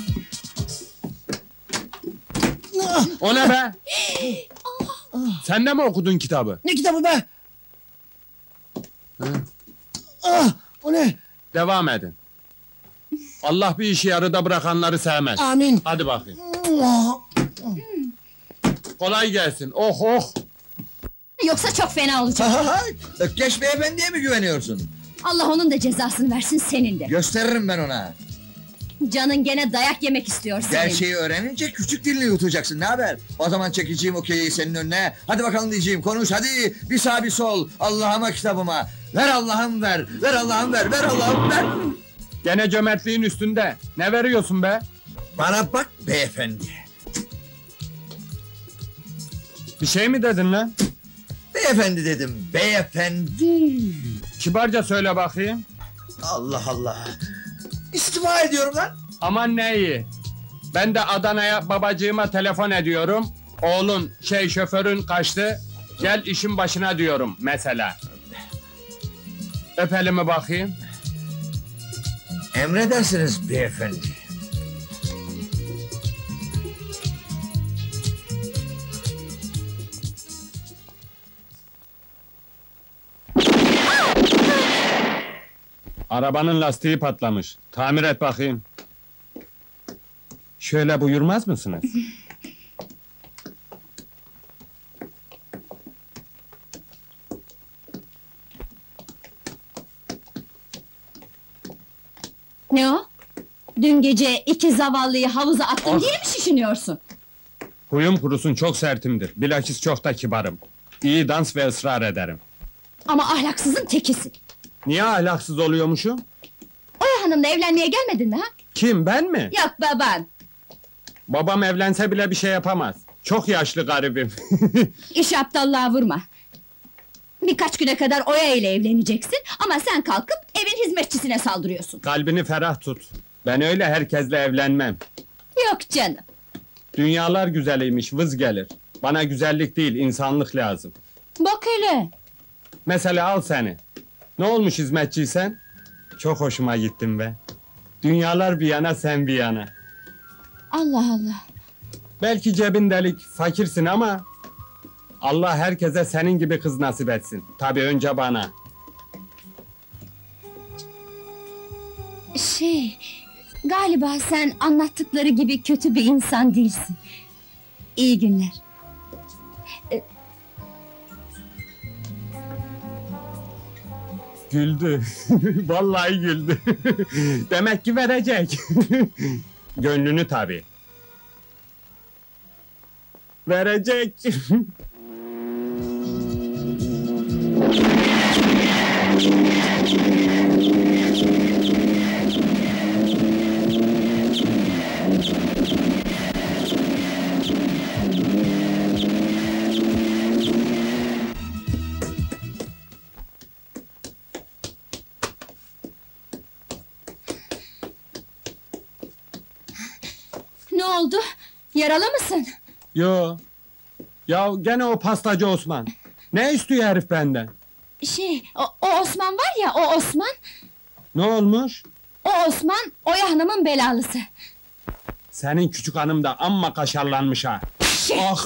O ne be? Sen de mi okudun kitabı? Ne kitabı be? Ah, o ne? Devam edin. Allah bir işi yarıda bırakanları sevmez. Amin. Hadi bakayım. Kolay gelsin. Oh oh. Yoksa çok fena olacak. Ökkeş beyefendiye mi güveniyorsun? Allah onun da cezasını versin, senin de. Gösteririm ben ona. Canın gene dayak yemek istiyor senin. Gerçeği öğrenince küçük dilini yutacaksın, ne haber? O zaman çekeceğim okeyi senin önüne. Hadi bakalım diyeceğim, konuş hadi. Bir sağ bir sol, Allah'ıma kitabıma. Ver Allah'ım ver, ver Allah'ım ver, ver Allah'ım ver. Gene cömertliğin üstünde. Ne veriyorsun be? Bana bak beyefendi. Bir şey mi dedin lan? Beyefendi dedim, beyefendi. Kibarca söyle bakayım. Allah Allah. İstifa ediyorum lan. Aman ne iyi. Ben de Adana'ya babacığıma telefon ediyorum. Oğlun şoförün kaçtı. Gel işin başına diyorum mesela. Öp elimi bakayım. Emredersiniz beyefendi. Arabanın lastiği patlamış. Tamir et bakayım. Şöyle buyurmaz mısınız? Ne o? Dün gece iki zavallıyı havuza attın diye mi şişiniyorsun? Huyum kurusun, çok sertimdir. Bilakis çok da kibarım. İyi dans ve ısrar ederim. Ama ahlaksızın tekisin. Niye ahlaksız oluyormuşum? Oya Hanım'la evlenmeye gelmedin mi ha? Kim, ben mi? Yok, baban. Babam evlense bile bir şey yapamaz. Çok yaşlı garibim. İş aptallığa vurma. Birkaç güne kadar Oya ile evleneceksin ama sen kalkıp evin hizmetçisine saldırıyorsun. Kalbini ferah tut. Ben öyle herkesle evlenmem. Yok canım. Dünyalar güzeliymiş, vız gelir. Bana güzellik değil, insanlık lazım. Bak hele. Mesela al seni. Ne olmuş hizmetçiysen? Çok hoşuma gittin be. Dünyalar bir yana, sen bir yana. Allah Allah. Belki cebin delik, fakirsin ama... Allah herkese senin gibi kız nasip etsin. Tabii önce bana. Galiba sen anlattıkları gibi kötü bir insan değilsin. İyi günler. Güldü. Vallahi güldü. Demek ki verecek. Gönlünü tabii. Verecek. Ne oldu? Yaralı mısın? Yo. Ya gene o pastacı Osman. Ne istiyor herif benden? O Osman var ya, o Osman. Ne olmuş? O Osman, Oya Hanım'ın belalısı. Senin küçük hanım da amma kaşarlanmış ha. Ah!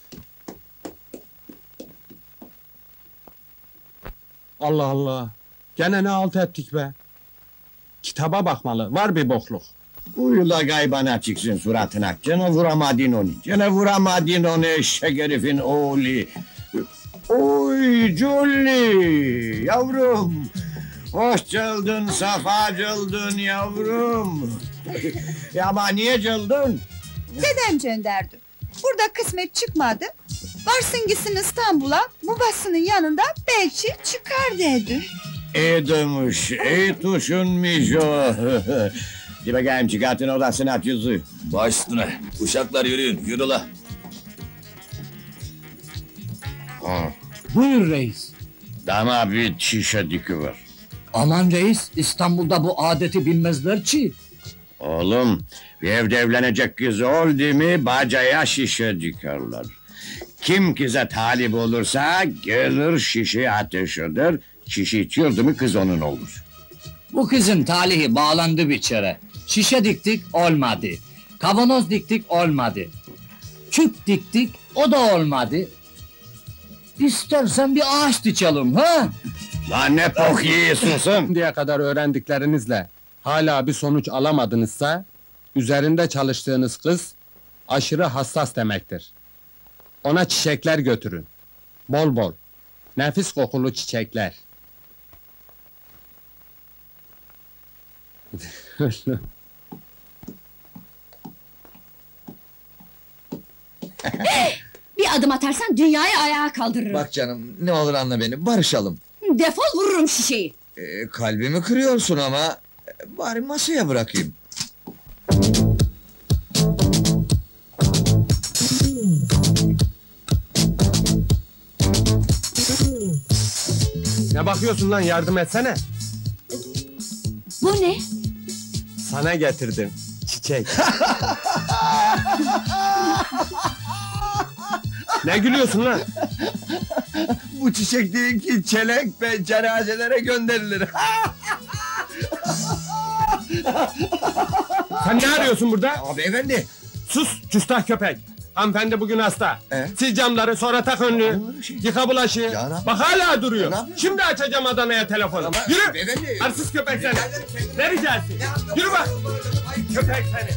Allah Allah! Gene ne halt ettik be? Kitaba bakmalı, var bir bokluk. Uyula gaybana çıksın suratına. Gene vuramadın onu. Gene vuramadın onu eşek herifin oğlu. Oy Jolly! Yavrum! Hoş geldin, safa geldin yavrum. Ya ama niye geldin? Dedem gönderdi. Burada kısmet çıkmadı. Varsın gitsin İstanbul'a, babasının yanında belki çıkar dedi. İyi demiş, iyi düşünmüş o. Di bakayım çıkartın odasına at yüzü. Baş üstüne. Uşaklar yürüyün, yürü la. Buyur reis. Dama bir şişe dikiver. Aman reis, İstanbul'da bu adeti bilmezler ki. Oğlum, bir evde evlenecek kız oldu mu bacaya şişe dikerler. Kim kıza talip olursa gelir şişe ateş eder. Şişe içiyordu mu kız onun olur. Bu kızın talihi bağlandı bir kere. Şişe diktik, olmadı. Kavanoz diktik, olmadı. Küp diktik, o da olmadı. İstersen bir ağaç dikelim, ha? Lan ne bok yiyorsun sen? Şimdiye kadar öğrendiklerinizle hala bir sonuç alamadınızsa, üzerinde çalıştığınız kız aşırı hassas demektir. Ona çiçekler götürün. Bol bol. Nefis kokulu çiçekler. Bir adım atarsan dünyayı ayağa kaldırırım. Bak canım, ne olur anla beni, barışalım. Defol, vururum şişeyi. Kalbimi kırıyorsun ama... Bari masaya bırakayım. Ne bakıyorsun lan, yardım etsene. Bu ne? Sana getirdim. Çiçek. Ne gülüyorsun lan? Bu çiçek değil ki, çelenk ve cenazelere gönderilir. Sen ne arıyorsun burada? Abi efendi. Sus, küstah köpek. Hanımefendi bugün hasta. Sil camları, sonra tak önlüğü. Yıka bulaşığı. Bak hala duruyor. Şimdi açacağım Adana'ya telefonu. Yürü! Arsız köpek seni! Ne ricasin? Yürü bak! Köpek seni!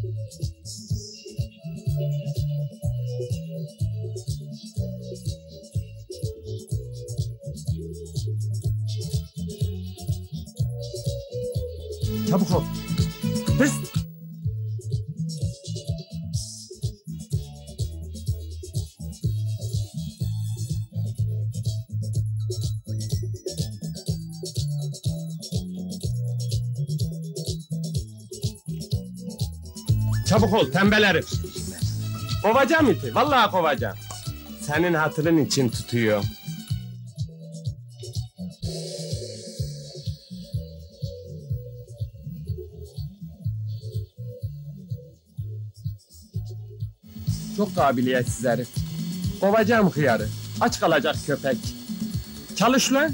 Çabuk ol! Pıs! Çabuk ol, tembel herif! Kovacağım iti, vallahi kovacağım. Senin hatırın için tutuyor. Çok kabiliyetsiz herif. Kovacağım hıyarı. Aç kalacak köpek. Çalış lan!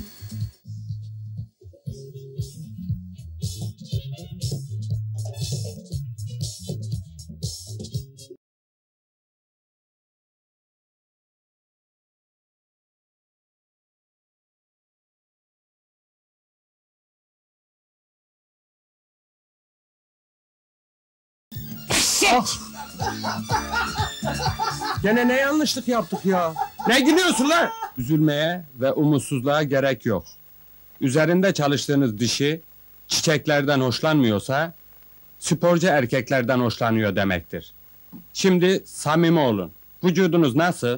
Gene ne yanlışlık yaptık ya? Ne gülüyorsun lan? Üzülmeye ve umutsuzluğa gerek yok. Üzerinde çalıştığınız dişi çiçeklerden hoşlanmıyorsa sporcu erkeklerden hoşlanıyor demektir. Şimdi samimi olun. Vücudunuz nasıl?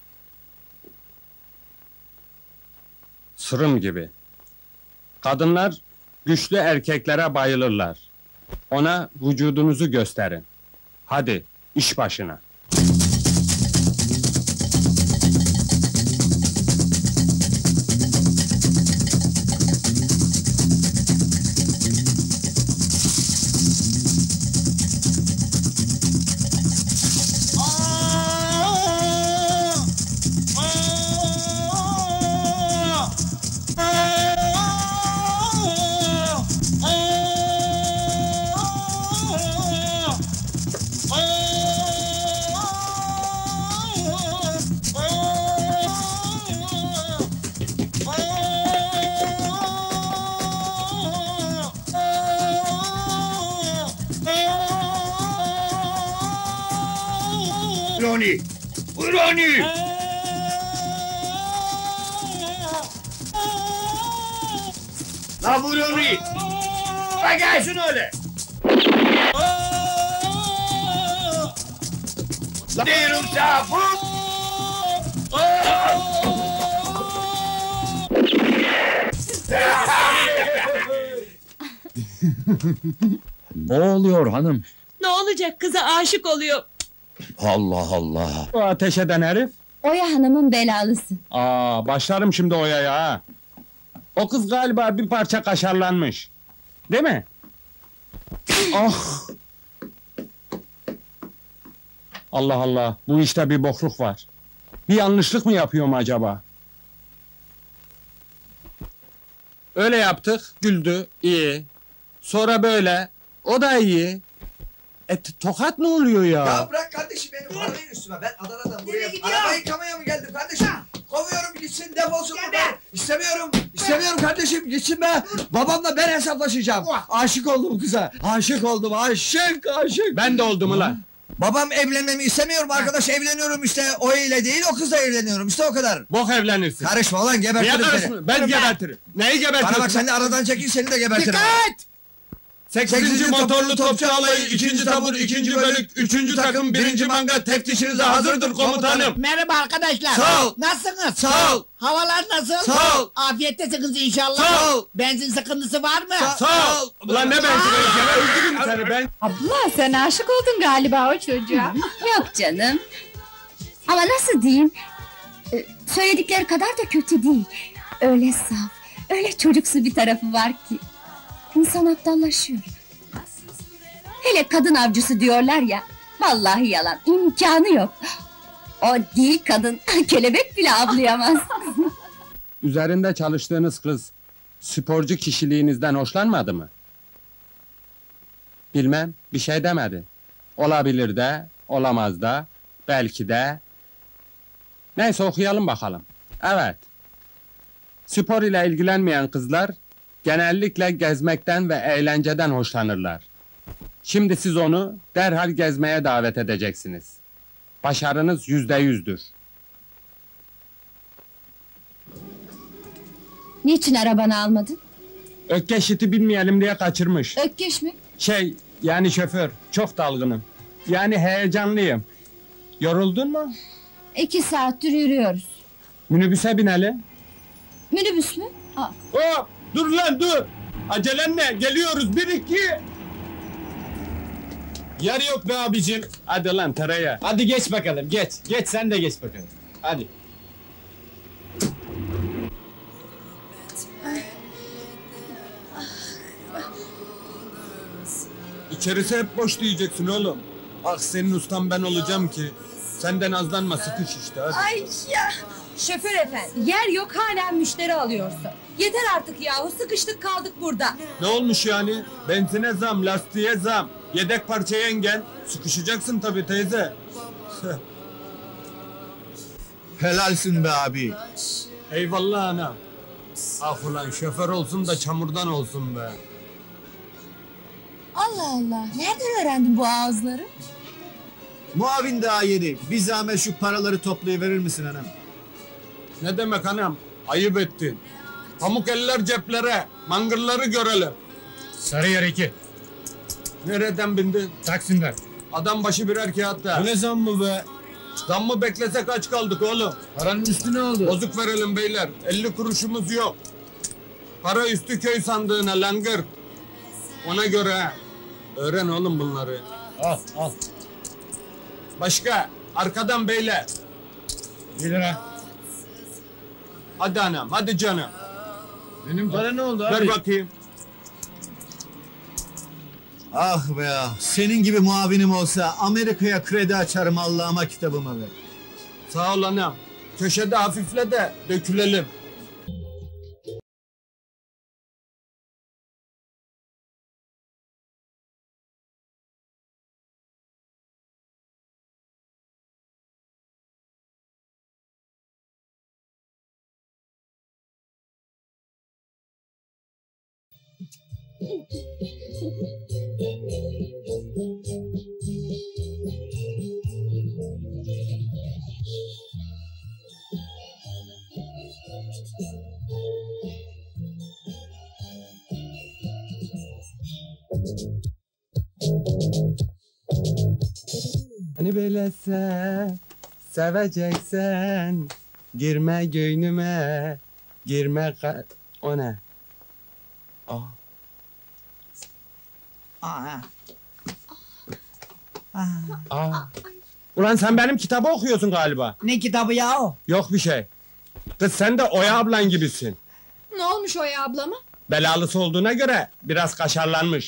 Sırım gibi. Kadınlar güçlü erkeklere bayılırlar. Ona vücudunuzu gösterin. Hadi iş başına. Roni! Roni! La bu Roni! Bak gelsin öyle! La diyorum sana bu! Ne oluyor hanım? Ne olacak, kıza aşık oluyor. Allah Allah! O ateş eden herif? Oya hanımın belalısı. Başlarım şimdi Oya'ya ha! O kız galiba bir parça kaşarlanmış. Değil mi? Ah! Allah Allah, bu işte bir bokluk var. Bir yanlışlık mı yapıyorum acaba? Öyle yaptık, güldü, iyi. Sonra böyle, o da iyi. Tokat ne oluyor ya? Ya bırak kardeşim, benim arabayı üstüme. Ben Adana'dan buraya araba yıkamaya mı geldim kardeşim? Kovuyorum gitsin defolsun buradan. İstemiyorum. İstemiyorum kardeşim gitsin be. Babamla ben hesaplaşacağım. Aşık oldum kıza. Aşık oldum aşık. Ben de oldum ulan. Babam evlenmemi istemiyorum arkadaş evleniyorum işte. O ile değil o kızla evleniyorum işte o kadar. Bok evlenirsin. Karışma ulan Niye gebertirim seni. karışmıyorsun? Ben gebertirim. Neyi gebertiyorsun? Bana bak sen de aradan çekil seni de gebertirim. Dikkat! 8. motorlu topçu alayı, 2. tabur, 2. bölük, 3. takım, 1. manga teftişinize hazırdır komutanım. Merhaba arkadaşlar. Sağ ol. Nasılsınız? Sağ ol. Havalar nasıl? Sağ ol. Afiyettesiniz inşallah. Sağ ol. Benzin sıkıntısı var mı? Sağ ol. Ulan ne benzin? Öldürürüm seni ben. Abla sen aşık oldun galiba o çocuğa. Yok canım. Ama nasıl diyeyim? Söyledikleri kadar da kötü değil. Öyle saf, öyle çocuksu bir tarafı var ki. İnsan aptallaşıyor. Hele kadın avcısı diyorlar ya. Vallahi yalan, imkanı yok. O değil kadın, kelebek bile avlayamaz. Üzerinde çalıştığınız kız sporcu kişiliğinizden hoşlanmadı mı? Bilmem, bir şey demedi. Olabilir de, olamaz da, belki de. Neyse okuyalım bakalım. Evet. Spor ile ilgilenmeyen kızlar genellikle gezmekten ve eğlenceden hoşlanırlar. Şimdi siz onu derhal gezmeye davet edeceksiniz. Başarınız %100'dür. Niçin arabanı almadın? Ökkeşit'i bilmeyelim diye kaçırmış. Ökkeş mi? Yani şoför, çok dalgınım. Yani heyecanlıyım. Yoruldun mu? 2 saattir yürüyoruz. Minibüse binelim. Minibüs mü? Aa. Hop! Dur lan dur! Acelen ne? Geliyoruz, 1 2! Yer yok be abicim. Hadi lan tereyağı. Hadi geç bakalım geç. Geç sen de geç bakalım. Hadi. İçerisi hep boş diyeceksin oğlum. Ah senin ustan ben olacağım ki. Senden azlanma sıkış işte hadi. Ay ya! Şoför efendi, yer yok hala müşteri alıyorsun. Yeter artık yahu, sıkıştık kaldık burada. Ne olmuş yani? Benzine zam, lastiğe zam, yedek parça yengen. Sıkışacaksın tabii teyze. Helalsin be abi. Eyvallah anam. Ah ulan şoför olsun da çamurdan olsun be. Allah Allah, nereden öğrendin bu ağızları? Muavin daha yeni. Bir zahmet şu paraları toplayıverir misin hanım? Ne demek anam? Ayıp ettin. Pamuk eller ceplere, mangırları görelim. Sarıyer 2. Nereden bindin? Taksim'den. Adam başı birer kağıtta. Bu ne zam mı be? Zam mı beklesek aç kaldık oğlum. Paranın üstü ne oldu? Bozuk verelim beyler. 50 kuruşumuz yok. Para üstü köy sandığına langır. Ona göre ha. Öğren oğlum bunları. Al. Başka? Arkadan beyler. 1 lira. Hadi anam, hadi canım. Benim para ne oldu Ver abi? bakayım. Ah be ah. Senin gibi muavinim olsa Amerika'ya kredi açarım Allah'ıma kitabıma ver. Sağ ol anam. Köşede hafifle de dökülelim. Hani böylese seveceksen girme göynüme girme o ne? Ulan sen benim kitabı okuyorsun galiba. Ne kitabı ya o? Yok bir şey. Kız sen de Oya ablan gibisin. Ne olmuş Oya ablama? Belalısı olduğuna göre biraz kaşarlanmış.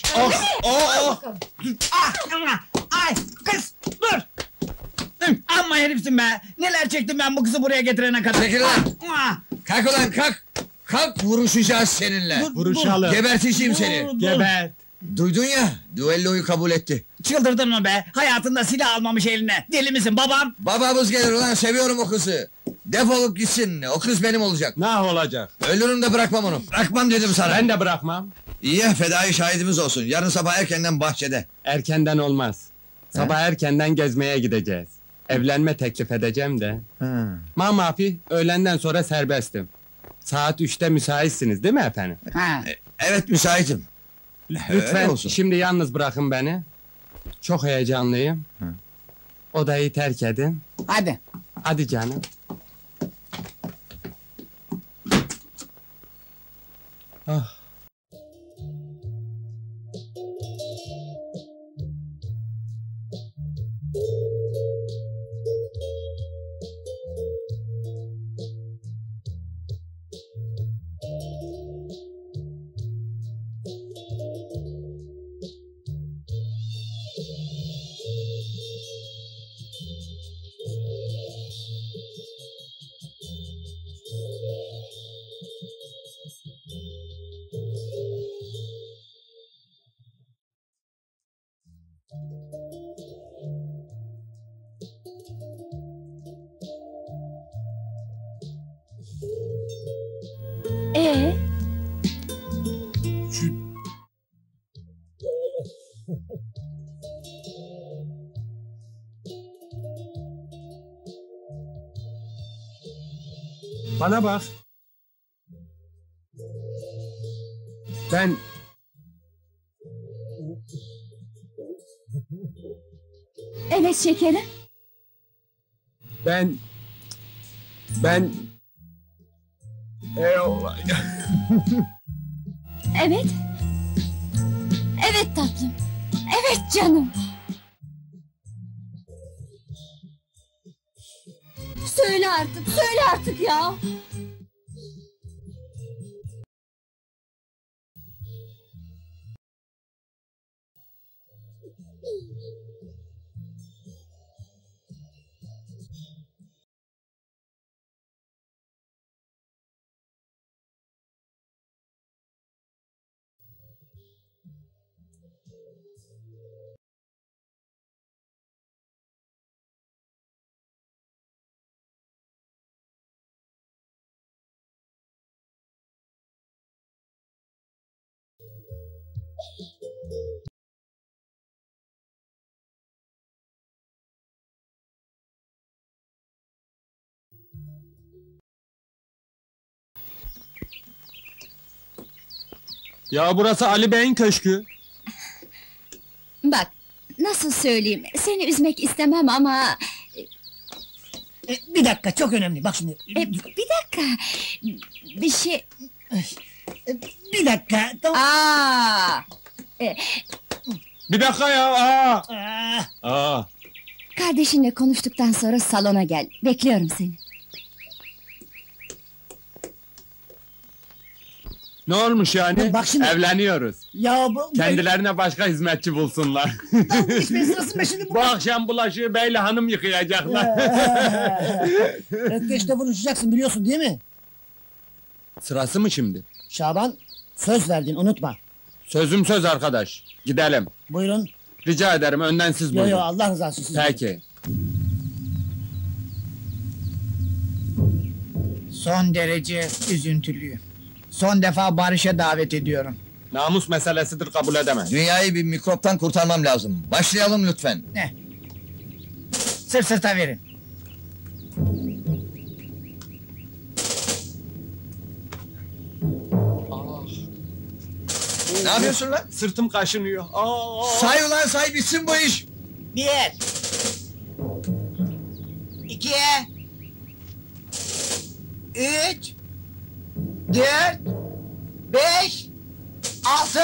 Ay kız dur. Amma herifsin be. Neler çektim ben bu kızı buraya getirene kadar. Çekil lan. Ah, Kalk ulan kalk. Kalk vuruşacağız seninle. Vuruşalım. Geberteceğim seni. Gebert. Duydun ya düelloyu kabul etti. Çıldırdın mı be? Hayatında silah almamış eline. Deli misin babam? Babamız gelir ulan seviyorum o kızı. Defolup gitsin, o kız benim olacak. Ne olacak? Ölürüm de bırakmam onu. Bırakmam dedim sana. Ben de bırakmam. İyi ya, fedai şahidimiz olsun. Yarın sabah erkenden bahçede. Erkenden olmaz. Sabah erkenden gezmeye gideceğiz. Evlenme teklif edeceğim de. Mamafi, öğlenden sonra serbestim. Saat 3'te müsaitsiniz değil mi efendim? Evet, müsaitim. Lütfen Öyle olsun. şimdi yalnız bırakın beni. Çok heyecanlıyım. Odayı terk edin. Hadi. Hadi canım. Ah. Bana bak. Ben... Evet şekerim. Ben... Eyvallah. Evet. Evet tatlım. Evet canım. Söyle artık ya. Ya burası Ali Bey'in köşkü. Bak, nasıl söyleyeyim, seni üzmek istemem ama... Bir dakika, çok önemli, bak şimdi. Bir dakika, bir şey... Bir dakika, tamam. Bir dakika ya. Kardeşinle konuştuktan sonra salona gel, bekliyorum seni. Ne olmuş yani? Bak şimdi. Evleniyoruz. Ya bu... Kendilerine başka hizmetçi bulsunlar. İçmeyi sırası mı şimdi? Bu akşam bulaşığı beyle hanım yıkayacaklar. Ökkeş'te buluşacaksın biliyorsun değil mi? Sırası mı şimdi? Şaban, söz verdin unutma. Sözüm söz arkadaş. Gidelim. Buyurun. Rica ederim önden siz buyurun. Yo Allah rızası için. Peki. Son derece üzüntülüyüm. Son defa barışa davet ediyorum. Namus meselesidir kabul edemem. Dünyayı bir mikroptan kurtarmam lazım. Başlayalım lütfen. Ne? Sırt sırta verin. Ne yapıyorsun lan? Sırtım kaşınıyor. Say ulan say, bitsin bu iş. 1 2 3 4 5 6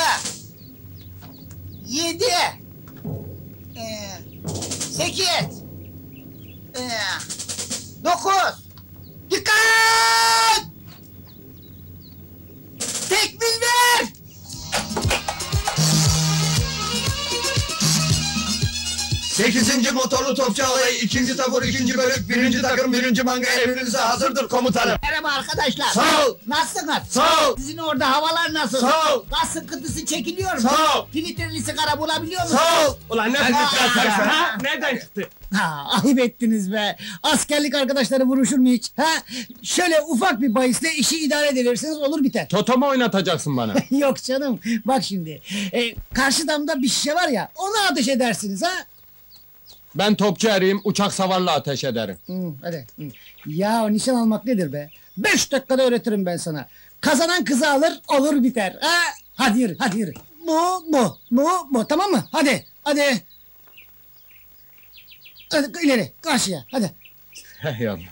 7 8 9 Dikkat! Tekmil ver! 8. motorlu topçu alayı 2. tabur 2. bölük 1. takım 1. manga emrinize hazırdır komutanım. Merhaba arkadaşlar. Sağ ol. Nasılsınız? Sağ ol. Sizin orada havalar nasıl? Sağ ol. Gaz sıkıntısı çekiliyor mu? Sağ ol. Filtreli sigara bulabiliyor musunuz? Sağ ol. Ulan ne sen ha? Nereden çıktı? Ha, ayıp ettiniz be. Askerlik arkadaşları vuruşur mu hiç? Ha? Şöyle ufak bir bahisle işi idare ediverirsiniz olur biter. Toto mu oynatacaksın bana? Yok canım. Bak şimdi. Karşı damda bir şişe var ya, ona ateş edersiniz ha? Ben topçu eriyim, uçak savarla ateş ederim. Hadi. Ya nişan almak nedir be? 5 dakikada öğretirim ben sana. Kazanan kızı alır, olur biter. Ha? Hadi yürü, hadi yürü. Bu. Tamam mı? Hadi. Hadi ileri, karşıya. Hadi. Hey Allah.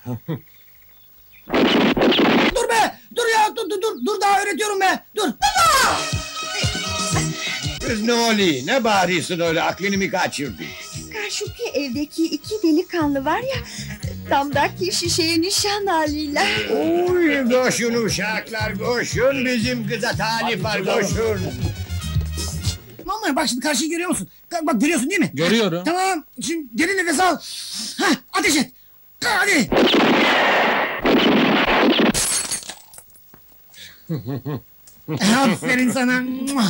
Dur be! Dur ya! Dur daha öğretiyorum be! Dur! Kız ne oluyor? Ne bağırıyorsun öyle? Aklını mı kaçırdın? Karşıki evdeki 2 delikanlı var ya, damdaki şişeye nişan alıyorlar. Oy koşun uşaklar koşun, bizim kıza talip var koşun. Vallahi bak şimdi karşıyı görüyor musun? Bak görüyorsun değil mi? Görüyorum. Tamam. Şimdi derin nefes al. Hah, ateş et. Hadi. Aferin sana.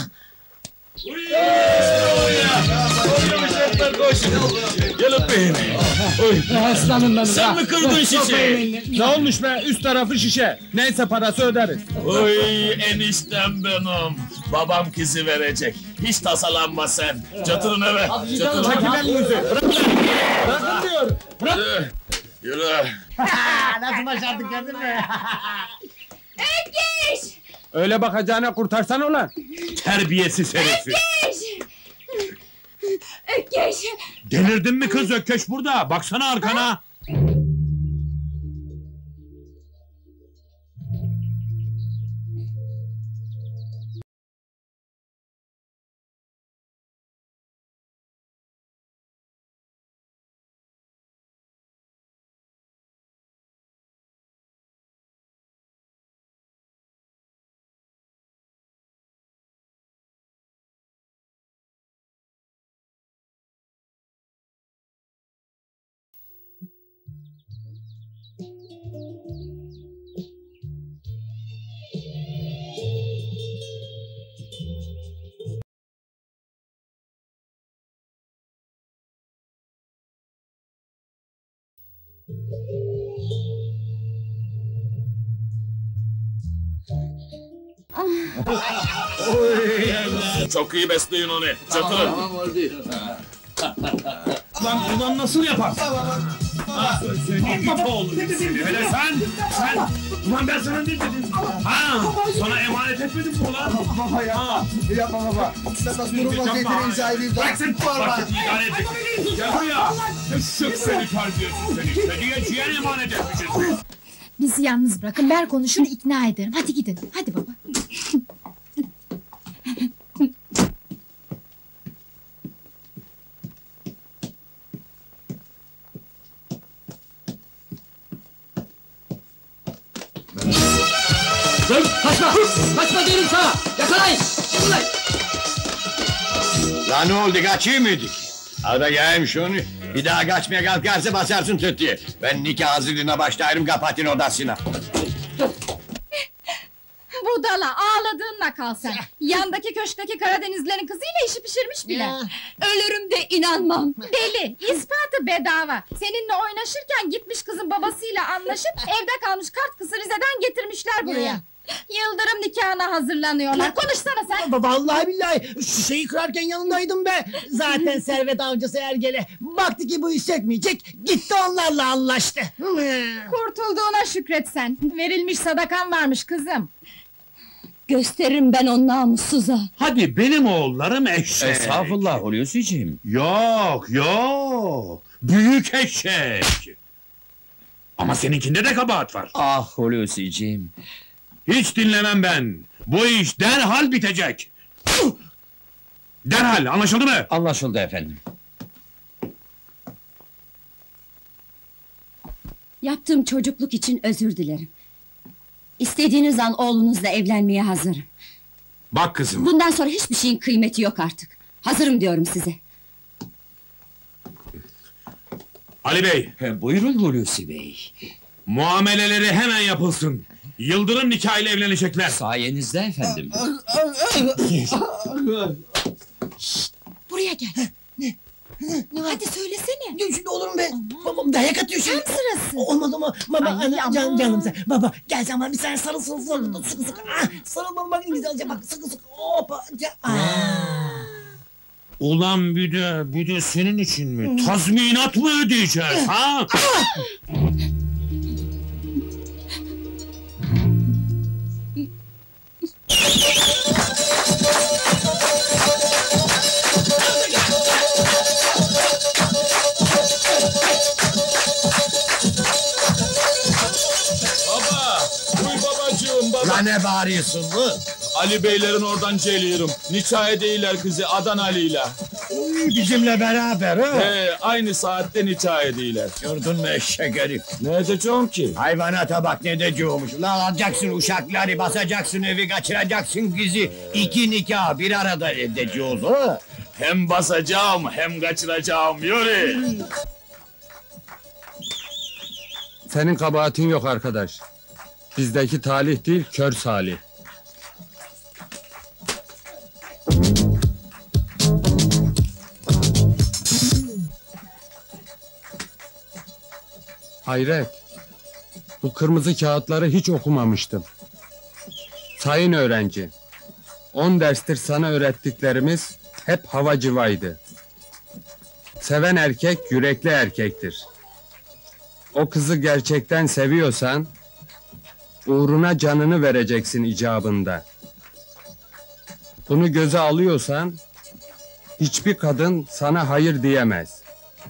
Gel öpeyim. Aslanım benim. Sen mi kırdın şişeyi? Ne olmuş be? Üst tarafı şişe. Neyse parası öderiz. Oy eniştem benim. Babam kızı verecek. Hiç tasalanma sen. Götürün eve. Götürün. Çekil elinizi. Bırakın. Bırakın diyor. Bırak. Yürü. Nasıl başardık gördün mü? Ökkeş! Öyle bakacağına kurtarsan ulan. Terbiyesiz herifi. Ökkeş! Delirdin mi kız, Ökkeş burada? Baksana arkana. Çok iyi besleyin onu. Götürün. Ulan nasıl yaparsın? Senin it oğlu. Hele sen. Ulan ben sana ne dedim? Ha, sana emanet etmedim mi ulan? Baba ya. Yapma baba. Sen durum vaziyetine imza edeyim. Bıraksın. Vakit idare edecek. Gel buraya. Şık seni terbiyesiz seni. Hediye ciğer emanet etmişiz. Bizi yalnız bırakın, ben konuşur ikna ederim. Hadi gidin, hadi baba. Dur, kaçma! Kaçma diyorum sana! Yakalayın! Yakalayın! Lan ne oldu, kaçıyor muyduk? Al da yayayım şunu. Bir daha kaçmaya kalkarsa basarsın tütüye. Ben nikah hazırlığına başlarım, kapatın odasına. Budala, ağladığınla kal sen. Yandaki köşkteki Karadenizlerin kızıyla işi pişirmiş bile. Ölürüm de inanmam. Deli, ispatı bedava. Seninle oynaşırken gitmiş kızın babasıyla anlaşıp evde kalmış kart kızı Rize'den getirmişler buraya. Yıldırım nikahına hazırlanıyorlar. Konuşsana sen. Vallahi billahi şişeyi kırarken yanındaydım be. Zaten servet avcısı Ergele. Baktı ki bu iş çekmeyecek. Gitti onlarla anlaştı. Kurtulduğuna şükret sen. Verilmiş sadakan varmış kızım. Gösteririm ben o namussuza. Hadi benim oğullarım eşek. Estağfurullah Hulusi'ciğim. Yok. Büyük eşek. Ama seninkinde de kabahat var. Ah Hulusi'ciğim. Hiç dinlemem ben. Bu iş derhal bitecek. Derhal, anlaşıldı mı? Anlaşıldı efendim. Yaptığım çocukluk için özür dilerim. İstediğiniz an oğlunuzla evlenmeye hazırım. Bak kızım. Bundan sonra hiçbir şeyin kıymeti yok artık. Hazırım diyorum size. Ali Bey, Buyurun Hulusi Bey. muameleleri hemen yapılsın. Yıldırım nikahıyla evlenecekler. Sayenizde efendim. Buraya gel. Ne Hadi söylesene. Dur şimdi olur mu be? Babam dayak atıyor şimdi. Tam sırası. Olmadı mı? Baba, Ay, ana, aman. canım sen. Baba gel sen bana bir tane sarılsın sıkı sıkı. Ah, sarıl bana bak güzelce bak sıkı sıkı. Hoppa. Ulan bir de senin için mi? Tazminat mı ödeyeceğiz ha? Baba! Uy babacığım baba! Lan ne bağırıyorsun bu? Ali Beylerin oradan geliyorum. Nikah edeyler kızı Adanali'yle. Bizimle beraber ha? Aynı saatte nikah edeyler. Gördün mü eşek herif? Ne edeceğim ki? Hayvanata bak ne diyeceğimiş. Lan alacaksın uşakları, basacaksın evi, kaçıracaksın kızı. İki nikah bir arada edeceğiz ha? Hem basacağım hem kaçıracağım yürü. Senin kabahatin yok arkadaş. Bizdeki talih değil, kör salih. Hayret. Bu kırmızı kağıtları hiç okumamıştım. Sayın öğrenci, 10 derstir sana öğrettiklerimiz hep hava cıvaydı. Seven erkek yürekli erkektir. O kızı gerçekten seviyorsan, uğruna canını vereceksin icabında. Bunu göze alıyorsan, hiçbir kadın sana hayır diyemez.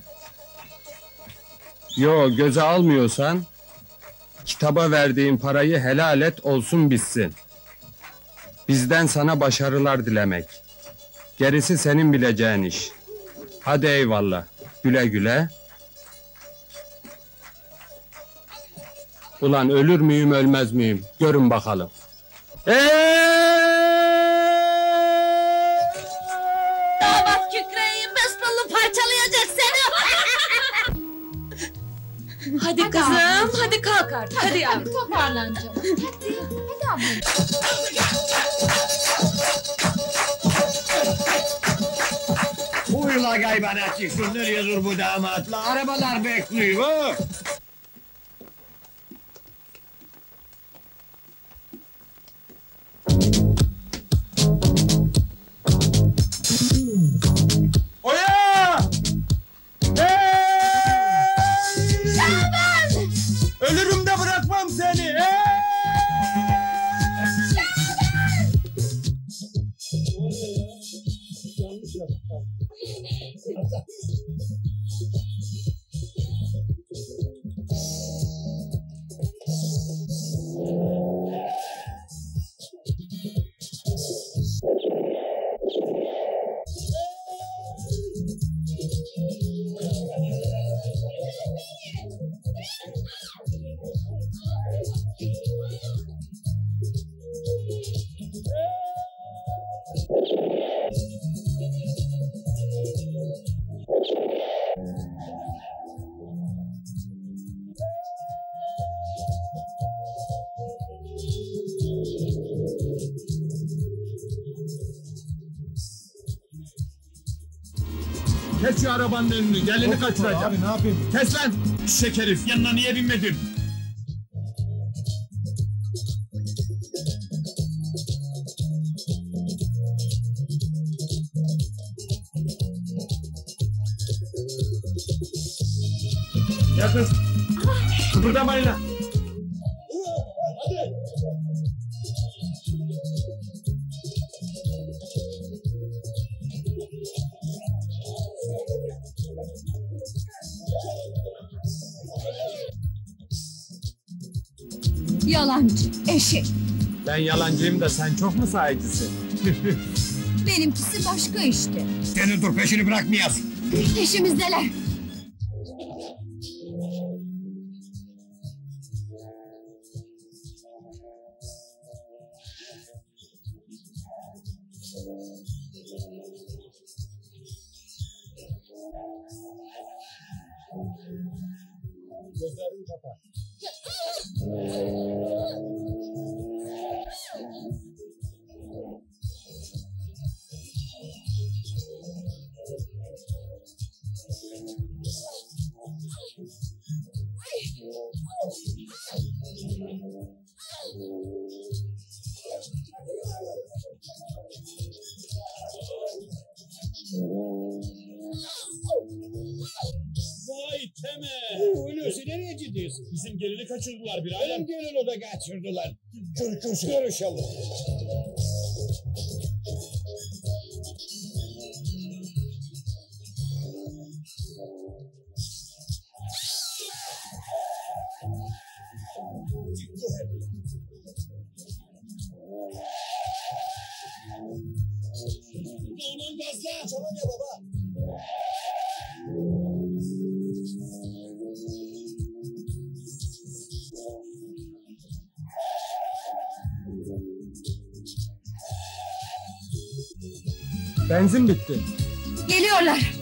Yo, göze almıyorsan, kitaba verdiğin parayı helal et olsun bitsin. Bizden sana başarılar dilemek. Gerisi senin bileceğin iş. Hadi eyvallah, güle güle. Ulan ölür müyüm ölmez miyim? Görün bakalım. Damat kükreyin besbelli parçalayacak seni. Hadi kızım, hadi kalk artık. Hadi yavrum. Toparlan canım. Hadi ablacığım. Uyla gaybana çıksın, nereye dur bu damatla? Arabalar bekliyor ha? Oya! Şaban! Ölürüm de bırakmam seni. Kes şu arabanın önünü, gelini kaçıracağım. Abi ne yapayım? Kes lan! Şeker herif, yanına niye binmedin? Ya kız! Kıpırdamayın lan! Yalancı, eşek. Ben yalancıyım da sen çok mu sahicisin? Benimkisi başka işte. Senin dur peşini bırakmayasın. Peşimizdeler. Gözlerini kapat. Vay Temel! Hulusi nereye gidiyorsun? Bizim gelini kaçırdılar bir alem. Benim gelini de kaçırdılar. Görüşelim. Ulan gazla! Çabuk ya baba. Benzin bitti. Geliyorlar.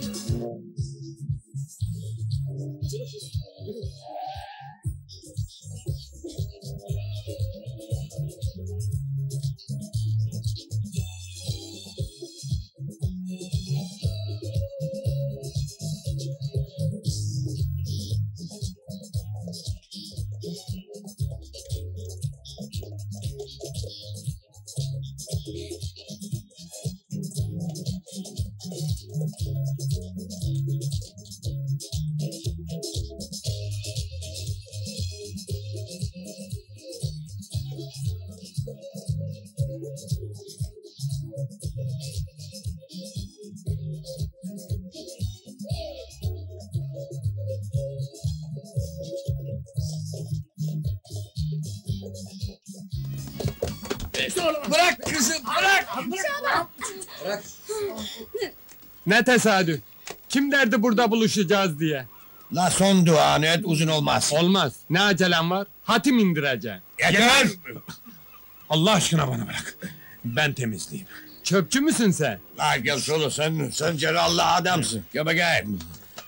Bırak kızım, bırak! Bırak! Ne tesadüf. Kim derdi burada buluşacağız diye. La son duanı et uzun olmaz. Olmaz. Ne acelem var? Hatim indireceğim. Yeter! Allah aşkına bana bırak. Ben temizleyeyim. Çöpçü müsün sen? La gel şöyle sen celallı adamsın. Gel bakayım.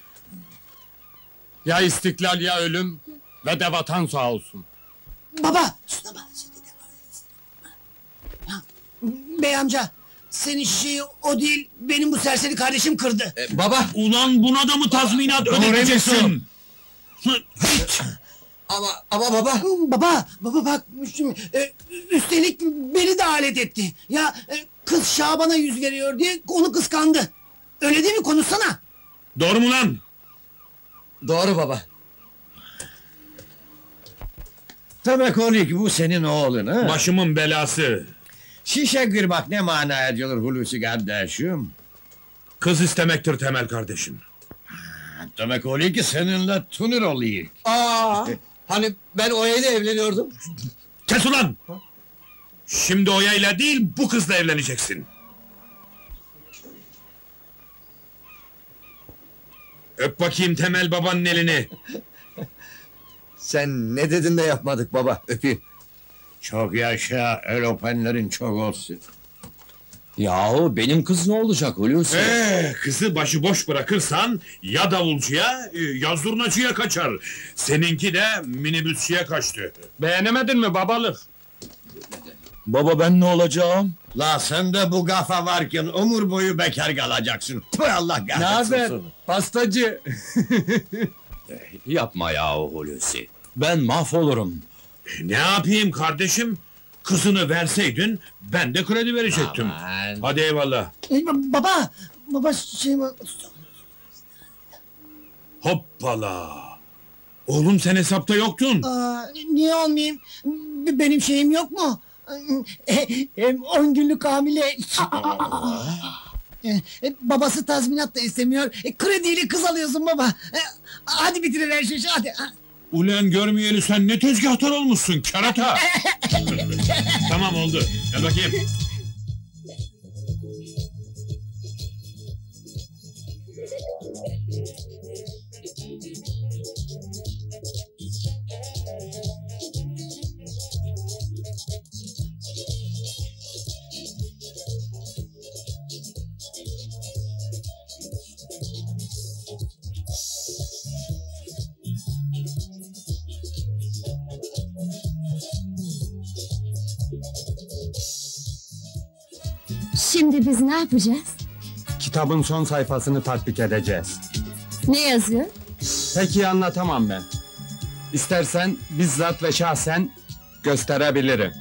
Ya istiklal ya ölüm ve de vatan sağ olsun. Baba! Bey amca, senin şişeyi o değil, benim bu serseri kardeşim kırdı. Baba! Ulan buna da mı tazminat ödeyeceksin? Ama baba! Baba bak, üstelik beni de alet etti. Ya kız Şaban'a yüz veriyor diye onu kıskandı. Öyle değil mi? Konuşsana. Doğru mu lan? Doğru baba. Demek oluyor ki bu senin oğlun ha? Başımın belası. Şişe kırmak ne mana ediyor Hulusi kardeşim? Kız istemektir Temel kardeşim. Demek oluyor ki seninle tunur oluyor. Hani ben Oya'yla evleniyordum. Kes ulan! Şimdi Oya'yla değil bu kızla evleneceksin. Öp bakayım Temel babanın elini. Sen ne dedin de yapmadık baba, öpeyim. Çok yaşa, el öpenlerin çok olsun. Yahu benim kız ne olacak Hulusi? Kızı başıboş bırakırsan ya davulcuya ya zurnacıya kaçar. Seninki de minibüsçüye kaçtı. Beğenemedin mi babalık? Baba ben ne olacağım? La sende bu kafa varken ömür boyu bekar kalacaksın. Tüh Allah Ne kahretsin haber? seni. Pastacı. Yapma yahu Hulusi. Ben mahvolurum. Ne yapayım kardeşim? Kızını verseydin ben de kredi verecektim. Hadi eyvallah. Baba Hoppala. Oğlum sen hesapta yoktun. niye olmayayım? Benim şeyim yok mu? Hem 10 günlük hamile. Babası tazminat da istemiyor. Krediyle kız alıyorsun baba. Hadi bitirir şu işi hadi. Ulan görmeyeli sen ne tezgahtar olmuşsun kerata. Tamam oldu. Gel bakayım. Şimdi biz ne yapacağız? Kitabın son sayfasını tatbik edeceğiz. Ne yazıyor? Peki anlatamam ben. İstersen bizzat ve şahsen gösterebilirim.